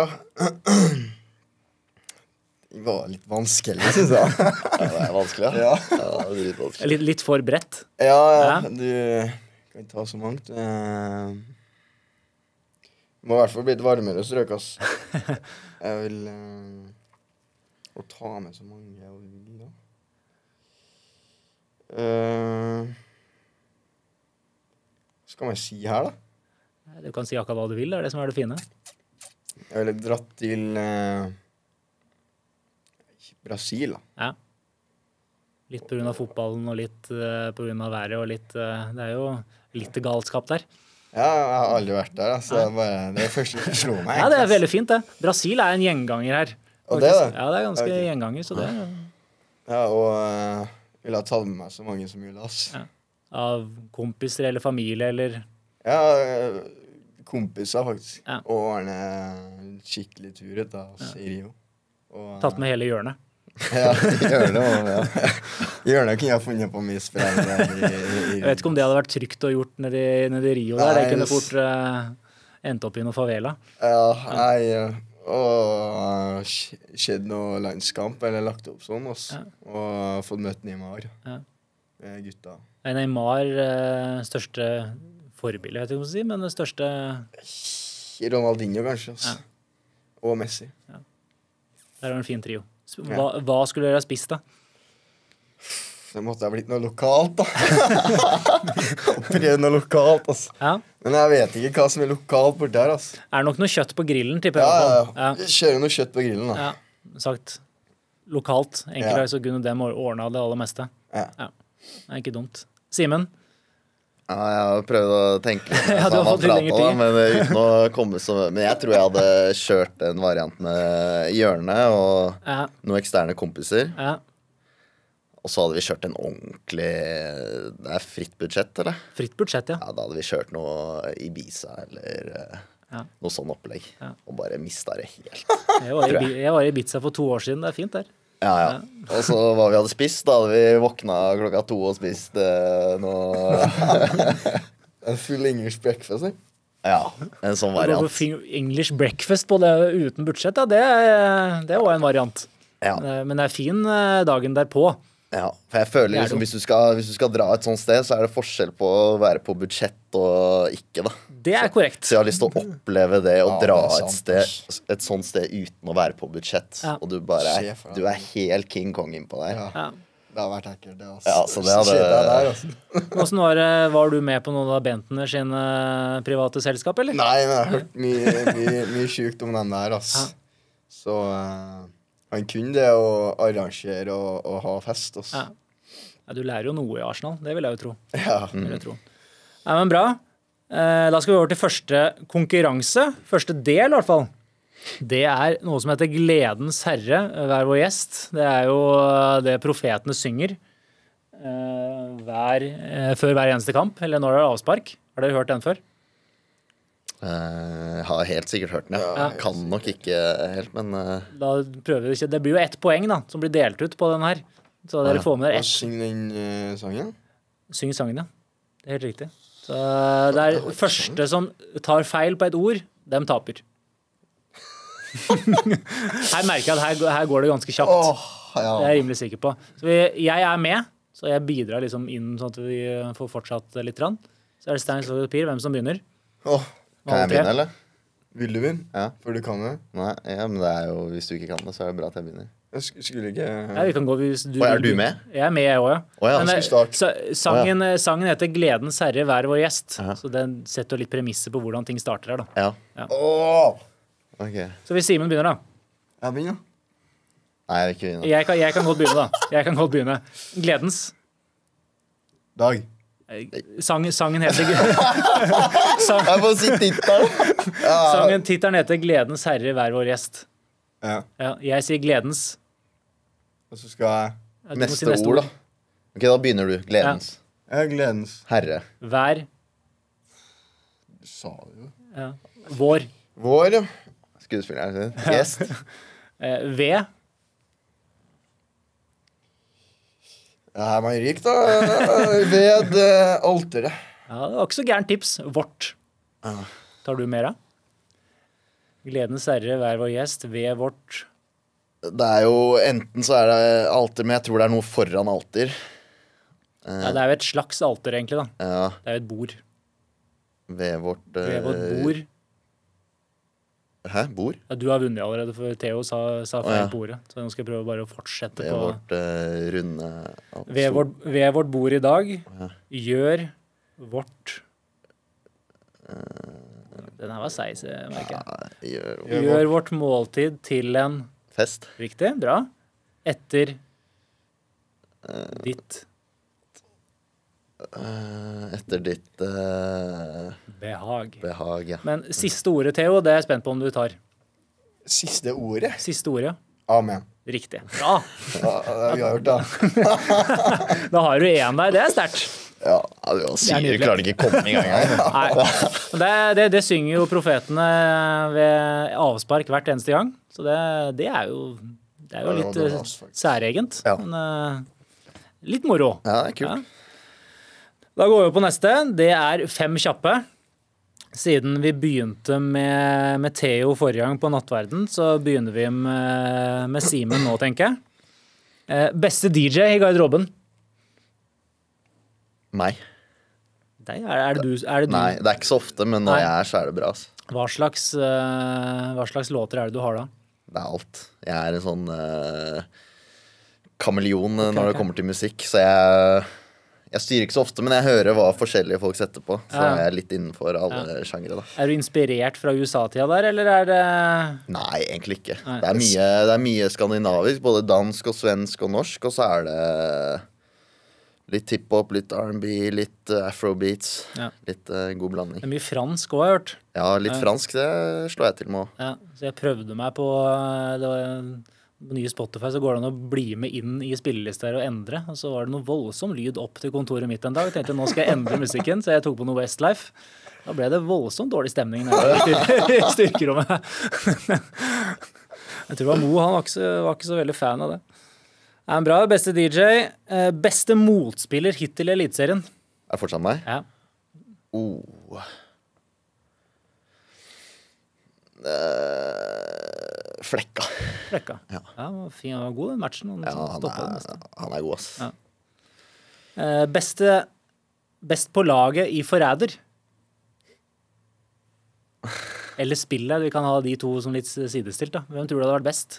Det var litt vanskelig, synes jeg. Ja, det er vanskelig, ja. Ja. Ja, det er litt vanskelig. Litt, litt for bredt. Ja, ja. Du kan ikke ta så mangt. Det må i hvert fall bli et varmere strøk, ass. Jeg vil... Å ta med så mange jeg vil, da. Uh, hva skal man si her, da? Du kan si akkurat hva du vil, det er det som er det fine. Jeg ville dratt til uh, Brasil, da. Ja. Litt på grunn av fotballen, og litt uh, på grunn av været, og litt, uh, det er jo litt galskap der. Ja, jeg har aldri vært der, så ja. bare, det er første som slår meg. Ja, det er veldig fint, det. Brasil er en gjenganger her. Og det, da? Ja, det er ganske okay. Gjenganger, så det... Ja, og uh, vil ha tatt med meg så mange som mulig, ass. Ja. Av kompiser eller familie, eller? Ja, kompiser, faktisk. Ja. Og ordne en skikkelig tur ut, da, oss ja. I Rio. Og, Tatt med hele hjørnet. Ja, hjørnet, ja. Hjørnet kunne jeg funnet på mye sprengere. Jeg vet ikke om det hadde vært trygt å gjort nede i, nede i Rio. Der. Det kunne fort uh, endt opp i noe favela. Ja, jeg og skjedd noe landskamp, eller lagt opp sånn, også. Ja. Og fått møtt Neymar. Ja. Gutta. Er Neymar uh, største forbilde, vet jeg ikke hva jeg skal si, men det største... Ronaldinho, kanskje. Ja. Og Messi. Ja. Der har du en fin trio. Hva, hva skulle dere ha spist, da? Det måtte ha blitt noe lokalt, da. Prøve noe lokalt, altså. Ja. Men jeg vet ikke hva som er lokalt bort der, altså. Er det nok noe kjøtt på grillen, tipper jeg? Ja, ja, ja. Vi kjører noe kjøtt på grillen, da. Ja, sagt. Lokalt. Enkelt, ja. Så kunne dem ordne det aller meste. Ja. Ja. Det er ikke dumt. Simen? Ja, jeg har prøvd å tenke litt, ja, du har fått litt lengre tid. Men uten å komme så... Men jeg tror jeg hadde kjørt en variant med hjørnet og ja. Noen eksterne kompiser. Ja. Og så hadde vi kjørt en ordentlig... Det er fritt budsjett, eller? Fritt budsjett, ja. Ja, da hadde vi kjørt noe Ibiza eller ja. Noe sånn opplegg. Ja. Og bare mistet det helt. Jeg var, i, jeg var i Ibiza for to år siden, det er fint der. Ja, ja. Ja. Og så hva vi hadde spist, da hadde vi våkna klokka to og spist eh, noe... En full English breakfast, ikke? Ja, en sånn variant. English breakfast på det uten budsjett, ja, det, det var en variant. Ja. Men det er fin dagen derpå. Ja, for jeg føler liksom hvis du, skal, hvis du skal dra et sånt sted, så er det forskjell på å være på budsjett og ikke, da. Det er korrekt. Så, så jeg har lyst til å oppleve det og ja, dra det et, sted, et sånt sted uten å være på budsjett. Ja. Og du bare er, du er helt King Kong innpå der. Ja. Ja. Det har vært ekkelt, det, altså. Ja, så det hadde... Der, altså. Hvordan var, var du med på noen av Bentner sine private selskap, eller? Nei, men jeg har hørt mye, mye, mye sykt om den der, altså. Ja. Så... Uh... Han kunne det å arrangere og, og ha fest også. Ja. Ja, du lærer jo noe i Arsenal, det vil jeg jo tro. Ja. Mm. Vil jeg tro. Ja, men bra. Eh, da skal vi over til første konkurranse. Første del, i hvert fall. Det er noe som heter Gledens Herre, hver vår gjest. Det er jo det profetene synger eh, hver, eh, før hver eneste kamp, eller når det er avspark. Har dere hørt den før? Jeg uh, har helt sikkert hørt den, ja. Ja. Kan nok ikke helt, men uh... Da prøver vi ikke. Det blir jo ett poeng da, som blir delt ut på den her. Så dere ja. Får med dere ett. Syng den uh, sangen? Syng sangen, ja. Det er helt riktig. Så det er det første som tar feil på et ord, dem taper. Her merker jeg at her, her går det ganske kjapt. Oh, ja. Det er jeg rimelig sikker på. Så vi, jeg er med, så jeg bidrar liksom inn sånn at vi får fortsatt litt rann. Så er det stein, saks, papir. Hvem som begynner? Åh oh. Kan jeg begynne, eller? Vil du begynne? Ja. For du kan det? Nei, ja, men det er jo, hvis du ikke kan det, så er det bra at jeg begynner. Jeg sk skulle ikke... Ja, vi kan gå hvis du... Og er du med? Jeg er med, jeg også, ja. Oh, ja. Men, skal starte. Sangen, oh, ja. sangen heter Gledens Herre, hver vår gjest. Aha. Så den setter litt premisser på hvordan ting starter her, da. Ja. Ja. Oh. Okay. Så hvis Simen begynner, da. Jeg begynner. Nei, jeg vil ikke begynne. Jeg kan, jeg kan godt begynne, da. Jeg kan godt begynne. Gledens. Dag. Sang, sangen heter Sang... Jeg får si tittelen. Ja. Sangen, tittelen heter Gledens Herre, hver vår gjest. Ja. Ja, jeg sier Gledens. Og så skal jeg ja, neste, si neste ord, ord, da. Ok, da begynner du. Gledens. Ja, ja Gledens Herre. Hver. Du sa det jo. Ja. Vår. Vår, ja. Skuespilleren sin. Gjest. eh, ved. Ja, er man rik, da? Ved uh, alteret. Ja, det var ikke så gærent tips. Vårt. Ja. Tar du mer av? Gledens Herre, hver vår gjest, ved vårt. Det er jo, enten så er det alter, men jeg tror det er noe foran alter. Ja, det er jo et slags alter, egentlig, da. Ja. Det er jo et bord. Ved vårt... Uh, ved vårt bord. Hæ? Bord? Ja, du har vunnet allerede, for Theo sa, sa feil oh, ja. på ordet. Så nå skal jeg prøve bare å fortsette ved på... Ved vårt uh, runde... Altså. Ved, vårt, ved vårt bord i dag, ja. Gjør vårt... Uh, Den her var seig, merker jeg. Ja, gjør, gjør, gjør vårt måltid til en... Fest. Riktig, bra. Etter uh, ditt... Uh, etter ditt uh, behag. behag ja. Men siste ordet, Theo, det er jeg spent på om du tar. Siste ordet? Siste ordet. Amen. Riktig. Bra. Ja, vi har gjort det. Da har du en der. Det er sterkt. Ja, du sier du klarer ikke å komme i gang. Nei. Det, det, det synger jo profetene ved avspark hvert eneste gang. Så det, det er jo Det er jo Ja, litt det var uh, oss, faktisk. særegent, Ja. men uh, litt moro. Ja, det er kult. Ja. Da går vi på neste. Det er fem kjappe. Siden vi begynte med, med Theo forrige gang på Nattverden, så begynner vi med, med Simen nå, tenker jeg. Uh, beste D J i garderoben? Meg. Nei, er, er, det du, er det du? Nei, det er ikke så ofte, men når Nei. jeg er, så er det bra. Altså. Hva slags, uh, hva slags låter er det du har da? Det er alt. Jeg er en sånn uh, kameleon okay, når det ok. kommer til musikk, så jeg Jeg styrer ikke så ofte, men jeg hører hva forskjellige folk setter på. Så Ja. er jeg litt innenfor alle Ja. sjangere, da. Er du inspirert fra U S A-tida der, eller er det Nei, egentlig ikke. Nei. Det er, mye, det er mye skandinavisk, både dansk og svensk og norsk, og så er det litt hiphop, litt R and B, litt uh, afrobeats. Ja. Litt uh, god Det blanding. er mye fransk òg, har jeg hørt. Ja, litt Ja. fransk, det slår jeg til med òg. Ja, så jeg prøvde meg på uh, det var, på nye Spotify, så går det an å bli med inn i spillelister og endre. Og så var det noe voldsom lyd opp til kontoret mitt en dag. Jeg tenkte nå skal jeg endre musikken, så jeg tok på noe Westlife. Da ble det voldsomt dårlig stemning i styrkerommet. Jeg tror det var Mo, han var ikke så, var ikke så veldig fan av det. Er en bra, beste D J. Eh, beste motspiller hittil i Eliteserien. Er det fortsatt meg? Ja. Oh. Eh, Flekka. Flekka. Ja. Ja, han var fin, han var god den matchen. Han, Ja, han stoppet det er, meste. han er god, ass. Ja. Eh, beste, best på laget i Forræder. Eller spillet. Vi kan ha de to som litt sidestilt. Da. Hvem tror du hadde vært best?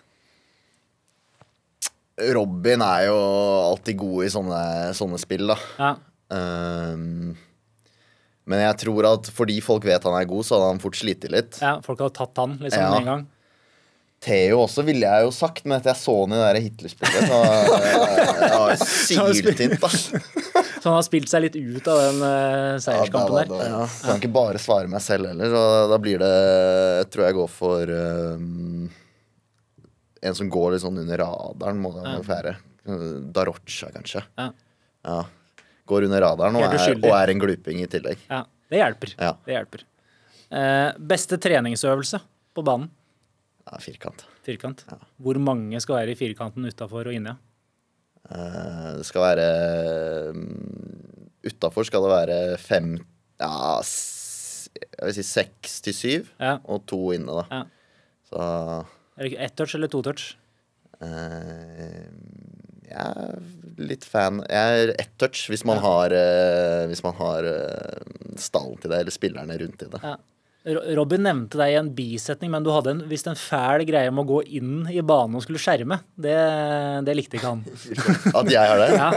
Robin er jo alltid god i sånne, sånne spill, da. Ja. Um, men jeg tror at fordi folk vet han er god, så hadde han fort slitt litt. Ja, folk hadde tatt han liksom Ja. med en gang. Theo også ville jeg jo sagt, men etter jeg så han i det der Hitler-spillet, så det var syltynt, da. Så han har spilt seg litt ut av den uh, seierskampen Ja, der. da, da, Ja, så kan ikke bare svare meg selv heller, så da blir det, jeg tror jeg går for um, en som går litt sånn under radaren, må det Ja. være. Darocha, kanskje. Ja. Ja. Går under radaren og Helt er, uskyldig. og er en gluping i tillegg. Ja, det hjelper. Ja. Det hjelper. Eh, beste treningsøvelse på banen? Ja, firkant. Firkant. Ja. Hvor mange skal være i firkanten utenfor og inne? Eh, det skal være um, Utenfor skal det være fem Ja, s- jeg vil si seks til syv, Ja. og to inne, da. Ja. Så Er det ikke ett touch eller to touch? eh, jeg er litt fan Jeg er ett touch hvis man har, eh, hvis man har eh, stallen til det, eller spillerne rundt i det. Ja. Ro- Robin nevnte deg i en bisetning, men du hadde en, visst en fæl greie med å gå inn i banen og skulle skjerme. Det, det likte ikke han. At jeg har det? Ja,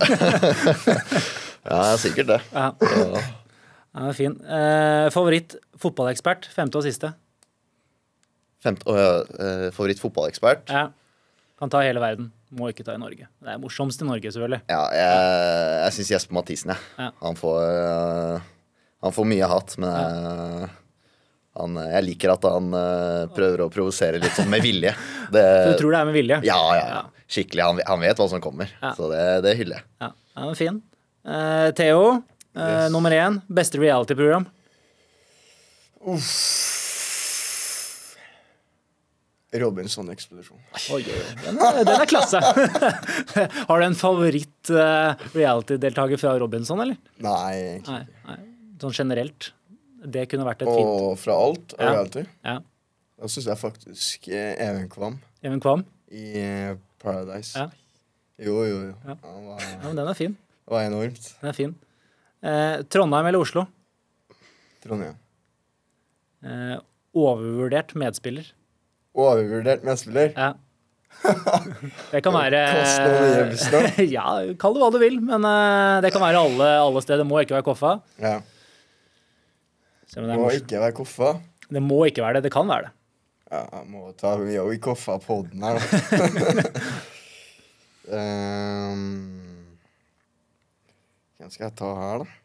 Ja, sikkert det. ja. Så, Ja, fin. Eh, favoritt fotballekspert, femte og siste. femte, og, eh, favoritt fotballekspert? Ja. Kan ta i hele verden. Må ikke ta i Norge. Det er morsomst i Norge, selvfølgelig. Ja, jeg, jeg syns Jesper Mathisen, jeg. Ja. Han får eh, Han får mye hat, men jeg, han, jeg liker at han eh, prøver å provosere litt sånn med vilje. Det, Du tror det er med vilje? ja, ja, ja. Skikkelig. Han, han vet hva som kommer, Ja. så det, det hyller jeg. Ja, ja men fin. Eh, Theo, eh, Yes. nummer én. Beste reality-program? Robinson-ekspedisjon. Oi, oi, oi. Den, er- den er klasse. Har du en favoritt eh, reality-deltaker fra Robinson, eller? Nei, egentlig. Nei, nei. Sånn generelt. Det kunne vært et fint. Og fra alt, og Ja. reality. Ja. Da syns jeg faktisk eh, Even Kvam Even Kvam? i eh, Paradise. Ja. Jo, jo, jo. Ja. Han var, Ja, men den er fin. var enormt. Den er fin. Eh, Trondheim eller Oslo? Trondheim. Eh, overvurdert medspiller. Overvurdert medspiller. Ja. Det kan være Kost noe hjemstad. Ja, kall det hva du vil, men eh, det kan være alle, alle steder. Det må ikke være Koffa. Ja. Selv om det, er Må morsomt. ikke være Koffa. Det må ikke være det. Det kan være det. Ja, jeg må ta Vi er jo i Koffa-podden her, da. um, Hvem skal jeg ta her, da?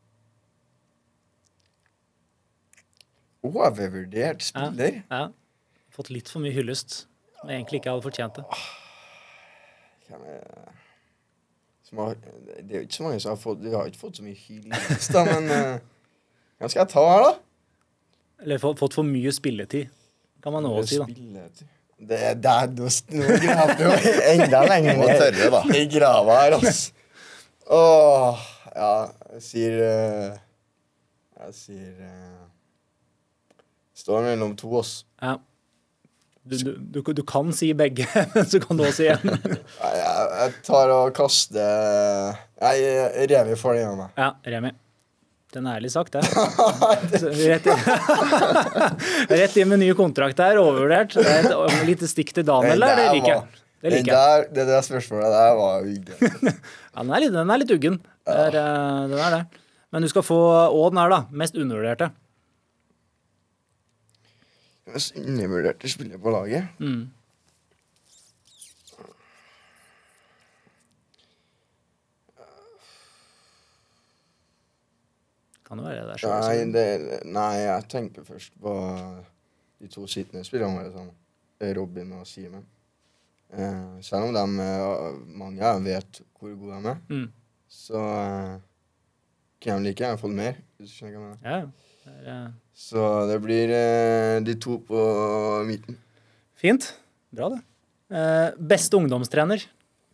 Overvurdert spiller? Ja. Fått litt for mye hyllest. Som jeg egentlig ikke hadde fortjent det. Hvem er som har, Det er jo ikke så mange som har fått Vi har ikke fått så mye hyllest, da, men uh, hvem skal jeg ta her, da? Eller fått, fått for mye spilletid, kan man også si, da. Spilletid. Det er der du nå graver jo enda lenger Må tørre, da. i grava her, ass. Åh, ja, jeg sier uh, Jeg sier uh, står mellom to, ass. Ja. Du, du, du, du kan si begge, men så kan du også si en. Nei, jeg, jeg tar og kaster Nei, Remi får det igjen, da. Ja, Remi. Den er ærlig sagt, det. Rett, rett inn med ny kontrakt der, overvurdert. Det er et lite stikk til Daniel, eller? Det liker jeg. Det liker jeg. Det der spørsmålet der var jo hyggelig. Ja, den er litt, den er litt uggen. Det er, den er det. Men du skal få, og den er da, mest undervurderte. Mest undervurderte spiller på laget. Mm. Kan det være det der selv? Nei, det, nei, jeg tenker først på de to sittende spillerne våre, sånn. Robin og Simen. Eh, selv om de, mange jeg vet hvor gode de er, Mm. så eh, kan de like gjerne fått mer, hvis du skjønner hva jeg mener. Ja, det er, eh, Så det blir eh, de to på midten. fint. Bra det. Eh, beste ungdomstrener?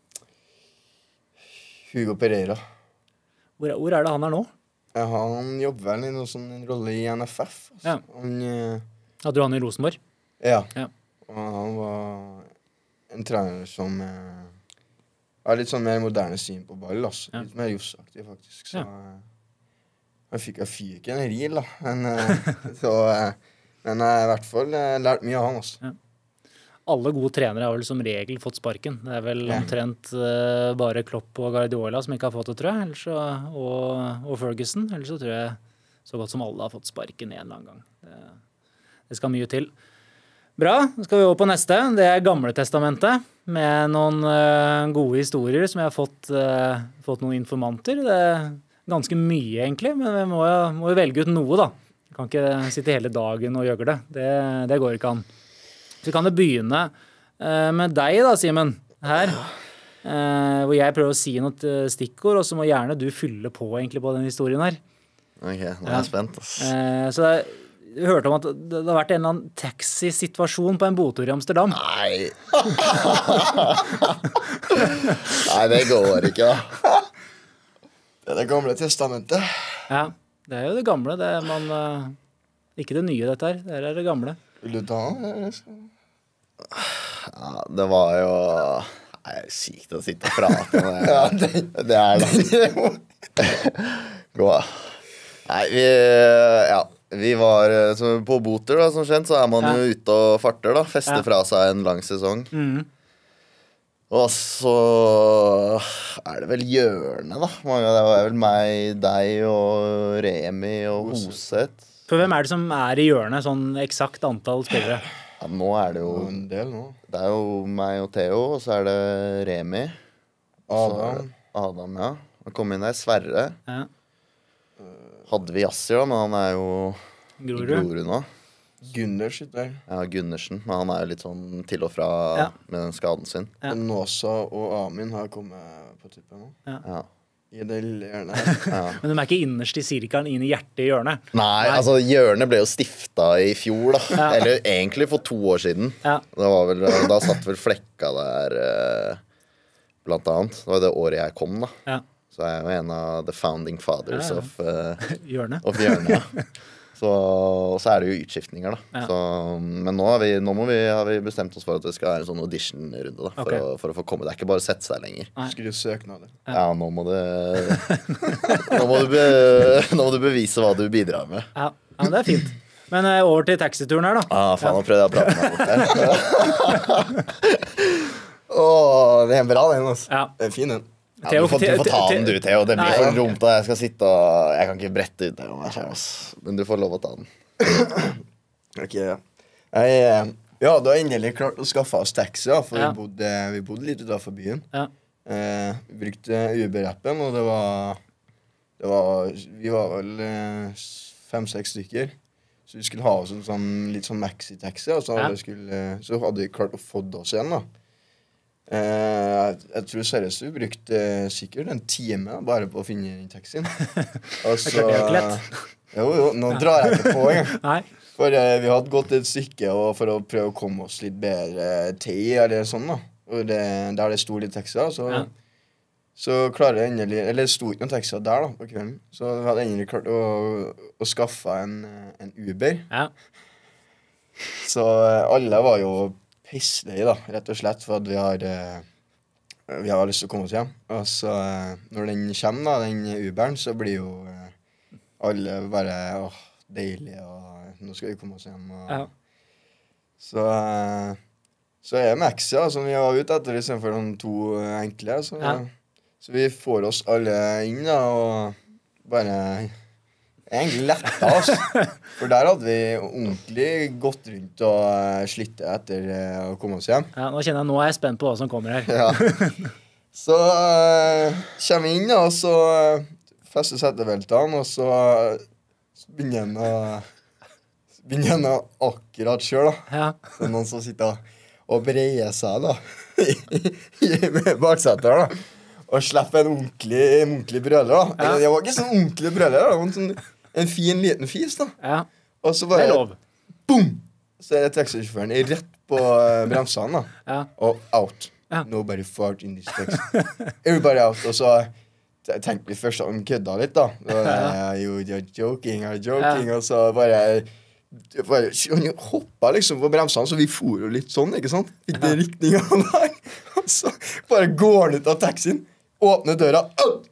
Hugo Pereira. Hvor, hvor er det han er nå? Ja, han jobber vel i noen sånn en rolle i N F F. Altså. Ja. Han, eh, Hadde du han i Rosenborg? ja. Ja. Og han var en trener som eh, har litt sånn mer moderne syn på ball. Altså. Ja. Litt mer jossaktig, faktisk. Så Ja. eh, han fikk jeg fyr ikke en ril, da. Men, eh, så, eh, men jeg har i hvert fall eh, lært mye av han, altså. Ja. Alle gode trenere har vel som regel fått sparken. Det er vel Ja. omtrent uh, bare Klopp og Guardiola som ikke har fått det, tror jeg. Ellers så, og, og Ferguson. Ellers så tror jeg så godt som alle har fått sparken en eller annen gang. Det, det skal mye til. Bra, så skal vi over på neste. Det er Gamle Testamentet med noen uh, gode historier som jeg har fått, uh, fått noen informanter. Det er ganske mye egentlig, men vi må jo, må jo velge ut noe, da. Vi kan ikke sitte hele dagen og gjøre det. Det, det går ikke an. Så kan det begynne uh, med deg da, Simen, her. Uh, hvor jeg prøver å si noe uh, stikkord, og så må gjerne du fylle på egentlig på den historien her. Ok, nå er Ja. jeg spent, ass. Uh, så jeg, jeg hørte om at det, det har vært en eller annen taxisituasjon på en botur i Amsterdam. Nei. Nei, det går ikke, da. Det er Det gamle testamentet. Ja, det er jo det gamle. Det er man, uh, ikke det nye, dette her. Det er det gamle. Vil du ta den? Ja, det var jo Nei, det er sykt å sitte og prate om det. Ja, det, det er det. Gå. Nei, vi Ja. Vi var så på boter, da, som kjent, så er man Ja. jo ute og farter, da. Fester Ja. fra seg en lang sesong. Mm. Og så er det vel Hjørne, da. Mange, det var vel meg, deg og Remi og Hoseth. For hvem er det som er i hjørnet, sånn eksakt antall spillere? Ja, nå er det jo Og en del nå. Det er jo meg og Theo, og så er det Remi. Adam. Så Adam, ja. Han kom inn der. Sverre. Ja. Hadde vi Yassir, da, men han er jo i Grorud. Grorud nå. Gunnar sitter der. Ja, Gundersen. Men han er jo litt sånn til og fra Ja. med den skaden sin. Ja. Og Nåsa og Amin har kommet på tippet nå. Ja. I det lille hjørnet her. Ja. Men de er ikke innerst i sirkelen, inn i hjertet i hjørnet. Nei, altså Hjørnet ble jo stifta i fjor, da. Ja. Eller egentlig for to år siden. Ja. Det var vel, da satt vel Flekka der, eh, blant annet. Det var det året jeg kom, da. Ja. Så jeg er jo en av the founding fathers Ja, ja. of, eh, Hjørnet. of Hjørnet. Ja. Så, og så er det jo utskiftninger, da. Ja. Så, men nå, har vi, nå må vi, har vi bestemt oss for at det skal være en sånn audition-runde, da. For, Ok. å, for å få komme. Det er ikke bare å sette seg lenger. Nei. Skriv søknader. Ja, nå må det nå, må du be, nå må du bevise hva du bidrar med. Ja. Ja, men det er fint. Men eh, over til taxituren her, da. Ah, faen, nå prøvde jeg å prate meg bort der. Åh, det er bra den, altså. Ja. Det er fin den. Ja, Theo- du, får, du får ta Theo- den du, Theo. Det blir Nei. for dumt. Da. Jeg skal sitte og Jeg kan ikke brette ut det om meg selv, ass. Men du får lov å ta den. Ok, ja. Jeg, eh, ja, da har jeg endelig klart å skaffe oss taxi, da, for Ja. vi, bodde, vi bodde litt utenfor byen. Ja. Eh, vi brukte Uber-appen, og det var, det var Vi var vel eh, fem-seks stykker. Så vi skulle ha oss en sånn, litt sånn maxi-taxi, og så Ja. hadde, vi skulle, så hadde vi klart å få oss igjen, da. Eh, jeg, jeg tror seriøst vi brukte eh, sikkert en time da, bare på å finne den taxien. Og Det er klart det er ikke lett. Jo, jo, nå drar jeg ikke på engang. Nei. For uh, vi hadde gått et stykke og for å prøve å komme oss litt bedre til, eller sånn da. Og det, der det sto litt taxier, så, ja. så klarer jeg endelig, eller det sto ikke noen taxier der da, på kvelden. Så vi hadde endelig klart å, å skaffe en, en Uber. Ja. Så uh, alle var jo pissleie da, rett og slett, for at vi har, uh, vi har lyst til å komme oss hjem. Og så uh, når den kommer da, den Uberen, så blir jo uh, alle bare, åh, deilig, og nå skal vi komme oss hjem. Og, ja. Så, uh, så er det Maxi da, som vi var ute etter, i stedet for de to enkle. Så, ja. så vi får oss alle inn da, og bare egentlig letta oss. For der hadde vi ordentlig gått rundt og uh, slitt etter uh, å komme oss hjem. Ja, nå kjenner jeg, nå er jeg spent på hva som kommer her. Ja. Så uh, kommer vi inn da, og så uh, fester settebeltene, og så uh, begynner han å, begynner han å akkurat selv da. Ja. Så noen som sitter og og breier seg da, i baksetter da, og slipper en ordentlig, en ordentlig brøler da. Ja. Det var ikke sånn ordentlig brøler da, det var en, sånn, en fin liten fis da. Ja. Og så bare, det er lov. Boom! Så er det taxisjåføren rett på bremsene da, ja. og out. Ja. Nobody fart in this taxi. Everybody out, og så tenkte vi først at han kødda litt da. Og, uh, you're joking, you're joking, ja. og så bare... Bare, han hoppet liksom på bremsene, så vi for jo litt sånn, ikke sant? Fikk det riktningen der. Og så bare går han ut av taxien, åpner døra, øh!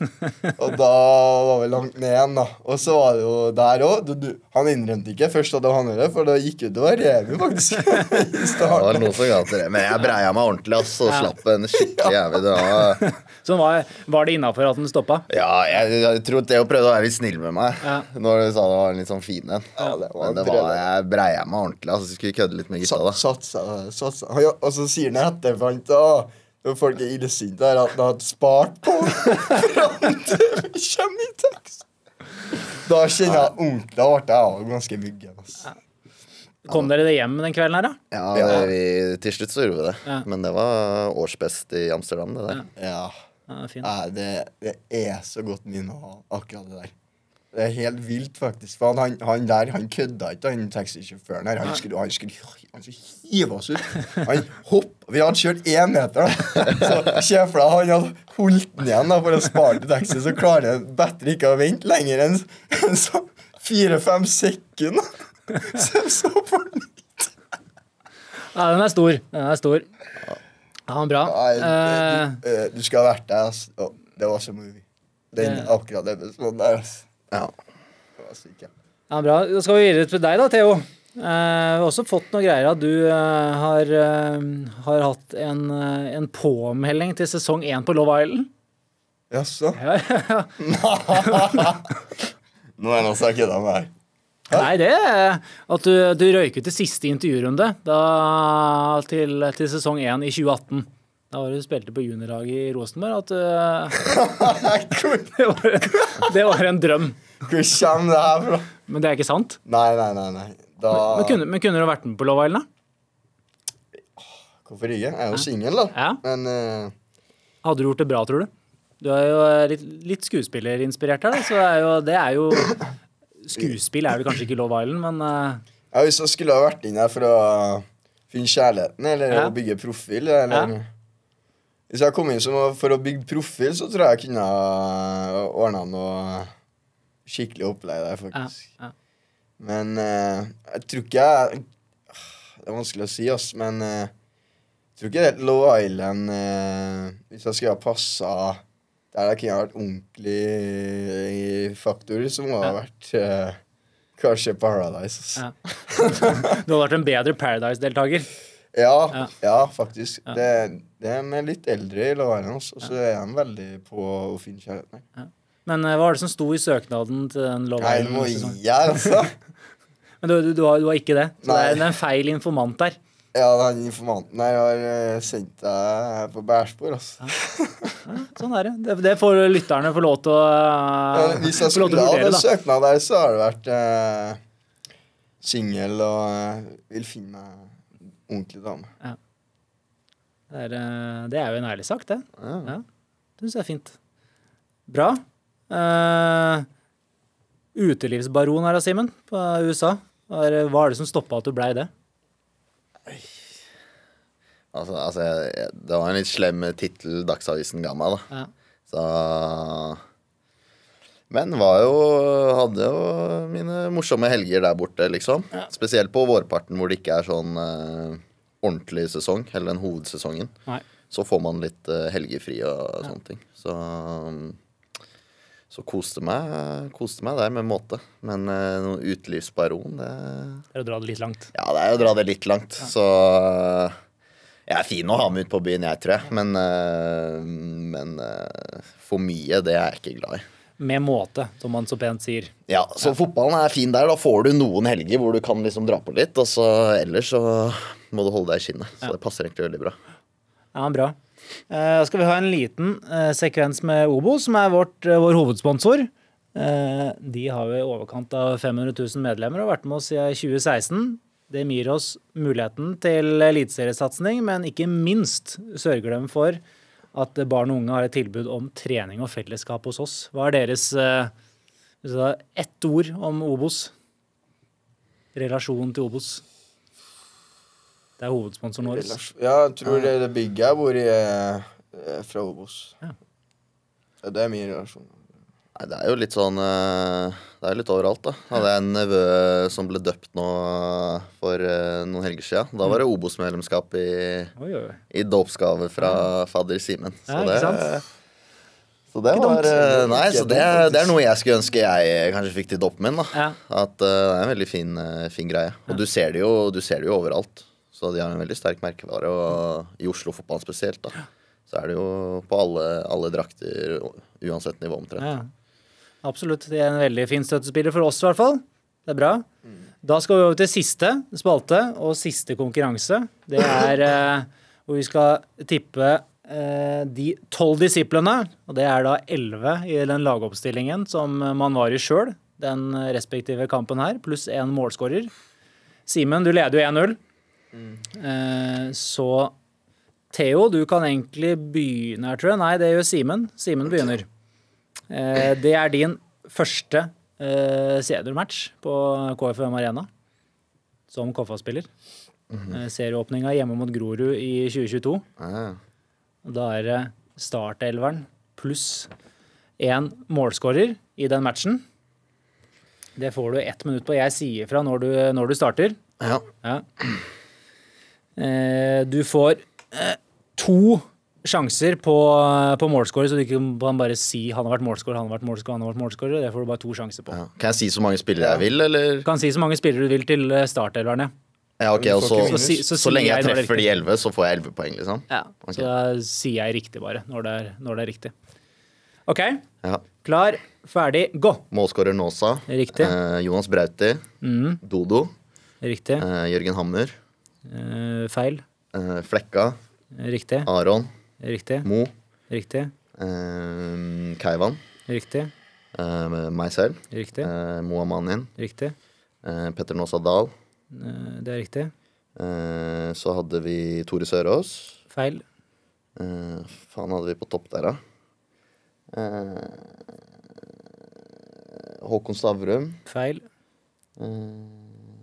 Og da var vi langt ned igjen da. Og så var det jo der også, du, han innrømte ikke først at det var han det, for det gikk ut og var revet faktisk. Det var noe som galt det, men jeg breia meg ordentlig, ass, og ja. slapp en skikkelig jævlig. Det var... Så var, var det innenfor at den stoppet? Ja, jeg, jeg tror Theo prøvde å være litt snill med meg, ja. når du sa det var litt sånn fin en. Ja, det var, men det var, jeg breia meg ordentlig, altså, jeg skulle kødde litt med gutta da. Satsa, satsa. Og så sier han etterfant da, når folk er illesint der, at han hadde spart på fram til vi kommer i taxi. Da kjenner jeg ordentlig, da ble jeg ganske myggen, altså. Kom dere det hjem den kvelden her da? Ja, ja. Vi, til slutt så gjorde vi det. Ja. Men det var årsbest i Amsterdam, det der. Ja. Ja, det, er Nei, det, det er så godt minne å ha akkurat det der. Det er helt vilt faktisk, for han, han der, han kødda ikke, han taxisjåføren her, han skulle, han skulle, han skulle hive oss ut. Han hopp, vi hadde kjørt en meter da, så kjefla han hadde holdt den igjen da, for å spare til taxi, så klarer jeg bedre ikke å vente lenger enn en sånn fire-fem sekunder. Så jeg så fornytt. Ja, den er stor, den er stor. Ja, bra. Nei, du, du, du skal ha vært der, altså. Det var så movie. Den akkurat det sånn der, altså. Ja. Det var syk, ja. Ja, bra. Da skal vi videre til deg da, Theo. Eh, vi har også fått noen greier at du eh, har, eh, har hatt en, en påmelding til sesong én på Love Island. Jaså? Ja, ja, ja. Nå er det noe som har kødda med her. Nei, det er at du, du røyket til siste intervjurunde da, til, til sesong én i tjue atten. Da var du spilte på juniorlaget i Rosenborg at uh, det, var, det var en drøm. Hvor kommer det her fra? Men det er ikke sant? Nei, nei, nei, nei. Da... Men, men, kunne, men kunne du vært med på Love Island da? Hvorfor ikke? Jeg er jo single da. Ja. Men... Uh... Hadde du gjort det bra, tror du? Du er jo litt, litt skuespillerinspirert her da, så det er jo, det er jo skuespill er vel kanskje ikke Love Island, men... Uh... Ja, hvis jeg skulle ha vært inn her for å finne kjærligheten, eller ja. å bygge profil, eller... Ja. Hvis jeg kom inn som for å bygge profil, så tror jeg jeg kunne ordnet noe skikkelig opplegg der, faktisk. Ja, ja. Men uh, jeg tror ikke jeg... Det er vanskelig å si, ass, men uh, jeg tror ikke det er Love Island, uh, hvis jeg skulle ha passet der jeg kunne ha vært ordentlig i faktor, som må ha ja. vært uh, kanskje Paradise, ass. Ja. Du har vært en bedre Paradise-deltager. Ja, ja, ja, faktisk. Ja. Det, det er med litt eldre i Love Island, og så er han veldig på å finne kjærligheten. Ja. Men hva var det som sto i søknaden til den Love Island? Nei, det må gi her, altså. Men du, du, du, har, du har ikke det? Så det er, det er en feil informant der? Ja, den informanten her har sendt deg på bærspor, altså. Ja. Ja, sånn er det. det. Det får lytterne få lov til å uh, ja, hvis jeg skulle ha den søknaden der, så har det vært uh, single og uh, vil finne meg ordentlig dame. Ja. Det er, det er jo en ærlig sak, det. Ja. Ja. Det synes jeg er fint. Bra. Uh, utelivsbaron her, Simen, på U S A. Hva er hva er det som stoppet at du ble det? Altså, altså jeg, jeg, det var en litt slem titel Dagsavisen ga meg, da. Ja. Så Men var jo hadde jo mine morsomme helger der borte, liksom. Ja. Spesielt på vårparten hvor det ikke er sånn uh, ordentlig sesong, eller den hovedsesongen. Nei. Så får man litt uh, helgefri og ja. Sånne ting. Så um, Så koste meg, koste meg der med måte. Men uh, noen utelivsbaron, det Det er å dra det litt langt. Ja, det er å dra det litt langt. Ja. Så uh, jeg er fin å ha med ut på byen, jeg tror jeg. Men, uh, men uh, for mye, det er jeg ikke glad i. Med måte, som man så pent sier. Ja, så ja. Fotballen er fin der. Da får du noen helger hvor du kan liksom dra på litt. Og så ellers så må du holde deg i skinnet. Så ja. Det passer egentlig veldig bra. Ja, bra. Da uh, skal vi ha en liten uh, sekvens med Obo, som er vårt, uh, vår hovedsponsor. Uh, de har jo i overkant av fem hundre tusen medlemmer og vært med oss i tjue seksten. Det gir oss muligheten til eliteseriesatsing, men ikke minst sørger de for at barn og unge har et tilbud om trening og fellesskap hos oss. Hva er deres uh, ett ord om Obos? Relasjon til Obos? Det er hovedsponsoren vår. Ja, jeg tror det er det bygget jeg bor i er fra Obos. Ja. Det er min relasjon. Nei, det er jo litt sånn Det er litt overalt, da. Jeg hadde en nevø som ble døpt nå for noen helger siden. Da var det Obos-medlemskap i, oi, oi. I dåpsgave fra ja. Fadder Simen. Så ja, det Så det var Nei, så det, det er noe jeg skulle ønske jeg kanskje fikk til dåpen min, da. Ja. At uh, det er en veldig fin, fin greie. Og du ser det jo, du ser det jo overalt. Så de har en veldig sterk merkevare, og i Oslo fotball spesielt, da. Så er det jo på alle, alle drakter, uansett nivå omtrent. Ja. Absolutt. Det er en veldig fin støttespiller for oss i hvert fall. Det er bra. Mm. Da skal vi over til siste spalte og siste konkurranse. Det er eh, hvor vi skal tippe eh, de tolv disiplene, og det er da elleve i den lagoppstillingen som man var i selv, den respektive kampen her, pluss en målskårer. Simen, du leder jo en null. Mm. Eh, så Theo, du kan egentlig begynne her, tror jeg. Nei, det gjør Simen. Simen begynner. Eh, det er din første eh, seniormatch på K F U M Arena som K F A-spiller. Mm-hmm. eh, serieåpninga hjemme mot Grorud i tjue tjueto. Ah. Da er det startelveren pluss en målskårer i den matchen. Det får du ett minutt på. Jeg sier fra når du, når du starter. Ja. Ja. Eh, du får eh, to sjanser på, på målskårer, så du ikke kan bare si han har vært målskårer, han har vært målskårer, han har vært målskårer. Det får du bare to sjanser på. Ja. Kan jeg si så mange spillere jeg vil, eller? Du kan si så mange spillere du vil til startelverne. Ja, ok, og så, så, så, så, så lenge jeg treffer de elleve, så får jeg elleve poeng, liksom? Ja, okay. Så da sier jeg riktig bare, når det er, når det er riktig. Ok, ja. Klar, ferdig, gå! Målskårer Nåsa. Riktig. Eh, Jonas Brauti. Mm. Dodo. Riktig. Eh, Jørgen Hammer. Eh, feil. Eh, Flekka. Riktig. Aron. Riktig. Mo. Riktig. Eh, Keivan. Riktig. Eh, meg selv. Riktig. Eh, Moa Manin. Riktig. Eh, Petter Nåsa Dahl. Eh, det er riktig. Eh, så hadde vi Tore Sørås. Feil. Eh, faen hadde vi på topp der, da. Eh, Håkon Stavrum. Feil. Eh,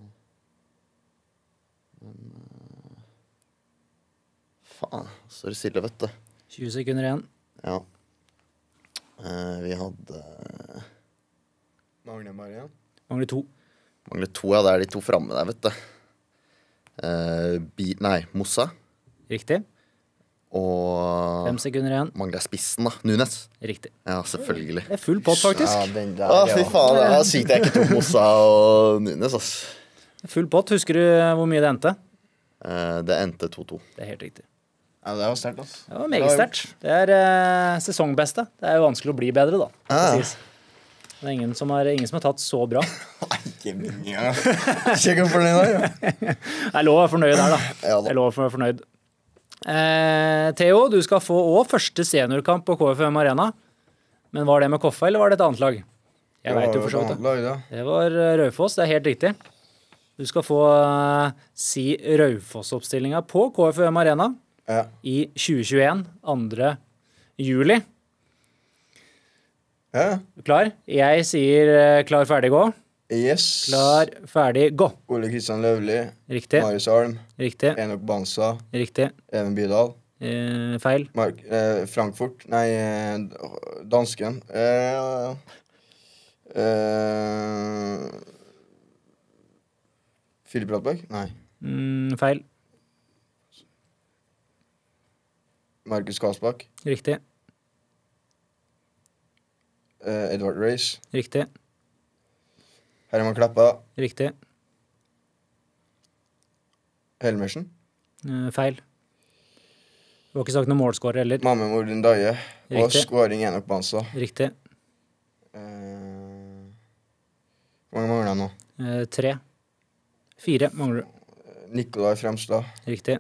Faen, står det stille, vet du. tjue sekunder igjen. Ja. Eh, vi hadde Mangler Marian. Mangler to. Mangler to, ja. Det er de to framme der, vet du. Eh, bi, nei, Mossa. Riktig. Og Fem sekunder igjen. mangler spissen, da. Nunes. Riktig. Ja, selvfølgelig. Det er full pott, faktisk. Ja, den der, Å, fy faen. Det var sykt jeg ikke tok Mossa og Nunes, ass. Full pott. Husker du hvor mye det endte? Eh, det endte to to. Det er helt riktig. Ja, det var sterkt, altså. Det var meget sterkt. Det er eh, sesongbeste. Det er jo vanskelig å bli bedre, da. Ah. Det er ingen som har, ingen som har tatt så bra. Ikke mye. Kjekk å fornøyd der, ja. Det er lov å være fornøyd der, da. Ja, da. Det er lov å være fornøyd. Eh, Theo, du skal få også første seniorkamp på K F U M Arena. Men var det med Koffa, eller var det et annet lag? Jeg vet jo for så vidt det. Det var Raufoss, det er helt riktig. Du skal få uh, si Raufoss-oppstillinga på K F U M Arena. Ja. I tjue tjueen, andre juli. Ja. Klar? Jeg sier uh, klar, ferdig, gå. Yes. Klar, ferdig, gå. Ole Kristian Løvli. Riktig. Marius Alm. Riktig. Enok Bansa. Riktig. Even Bydal. Eh, feil. Mark, eh, Frankfurt. Nei, eh, dansken. Eh, eh, Philip Radberg? Nei. Mm, feil. Markus Kasbakk. Riktig. Eh, Edvard Reis. Riktig. Herman Kleppa. Riktig. Helmersen. Eh, feil. Du har ikke sagt noen målskårer heller. Mamme Mordin Daje. Og Riktig. skåring Enok Bansa. Riktig. Eh, Hvor mange mangler jeg nå? Eh, tre. Fire mangler du. Nikolai Fremstad. Riktig.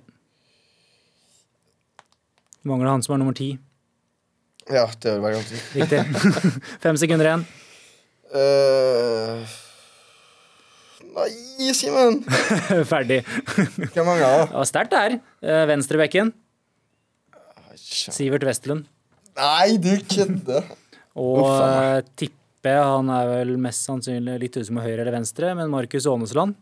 Du mangler han som er nummer ti. Ja, det vil være ganske. Riktig. Fem sekunder igjen. Uh, nei, Simen! Ferdig. Hvem mangler jeg da? Det var sterkt der. Eh, Venstrebekken. Sivert Vestlund. Nei, du kødder! Og Uff, uh, Tippe, han er vel mest sannsynlig litt usikker med høyre eller venstre, men Markus Ånesland.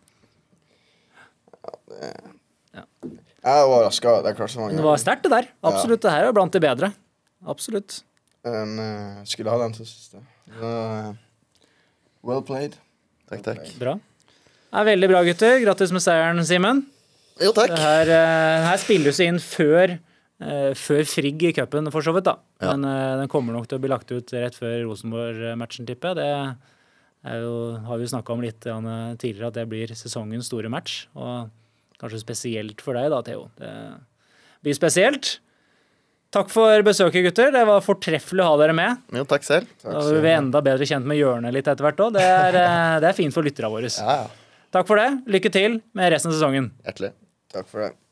Jeg er overrasket. Det er klart så mange. Men det var sterkt det der. Absolutt, det her er blant de bedre. Absolutt. Um, uh, skulle ha den til siste. Uh, well played. Takk, takk. Bra. Det er veldig bra, gutter. Grattis med seieren, Simen. Jo, takk. Det her, uh, her spilles inn før, uh, før Frigg i cupen, for så vidt, da. Ja. Men uh, den kommer nok til å bli lagt ut rett før Rosenborg-matchen, tipper jeg. Det er jo, har vi jo snakket om litt uh, tidligere, at det blir sesongens store match. Og kanskje spesielt for deg da, Theo. Det blir spesielt. Takk for besøket, gutter. Det var fortreffelig å ha dere med. Jo, takk selv. Takk Da skal blir du vi ha. enda bedre kjent med hjørnet litt etter hvert også. Det er, eh, det er fint for lytterne våre. Ja, ja. Takk for det. Lykke til med resten av sesongen. Hjertelig. Takk for det.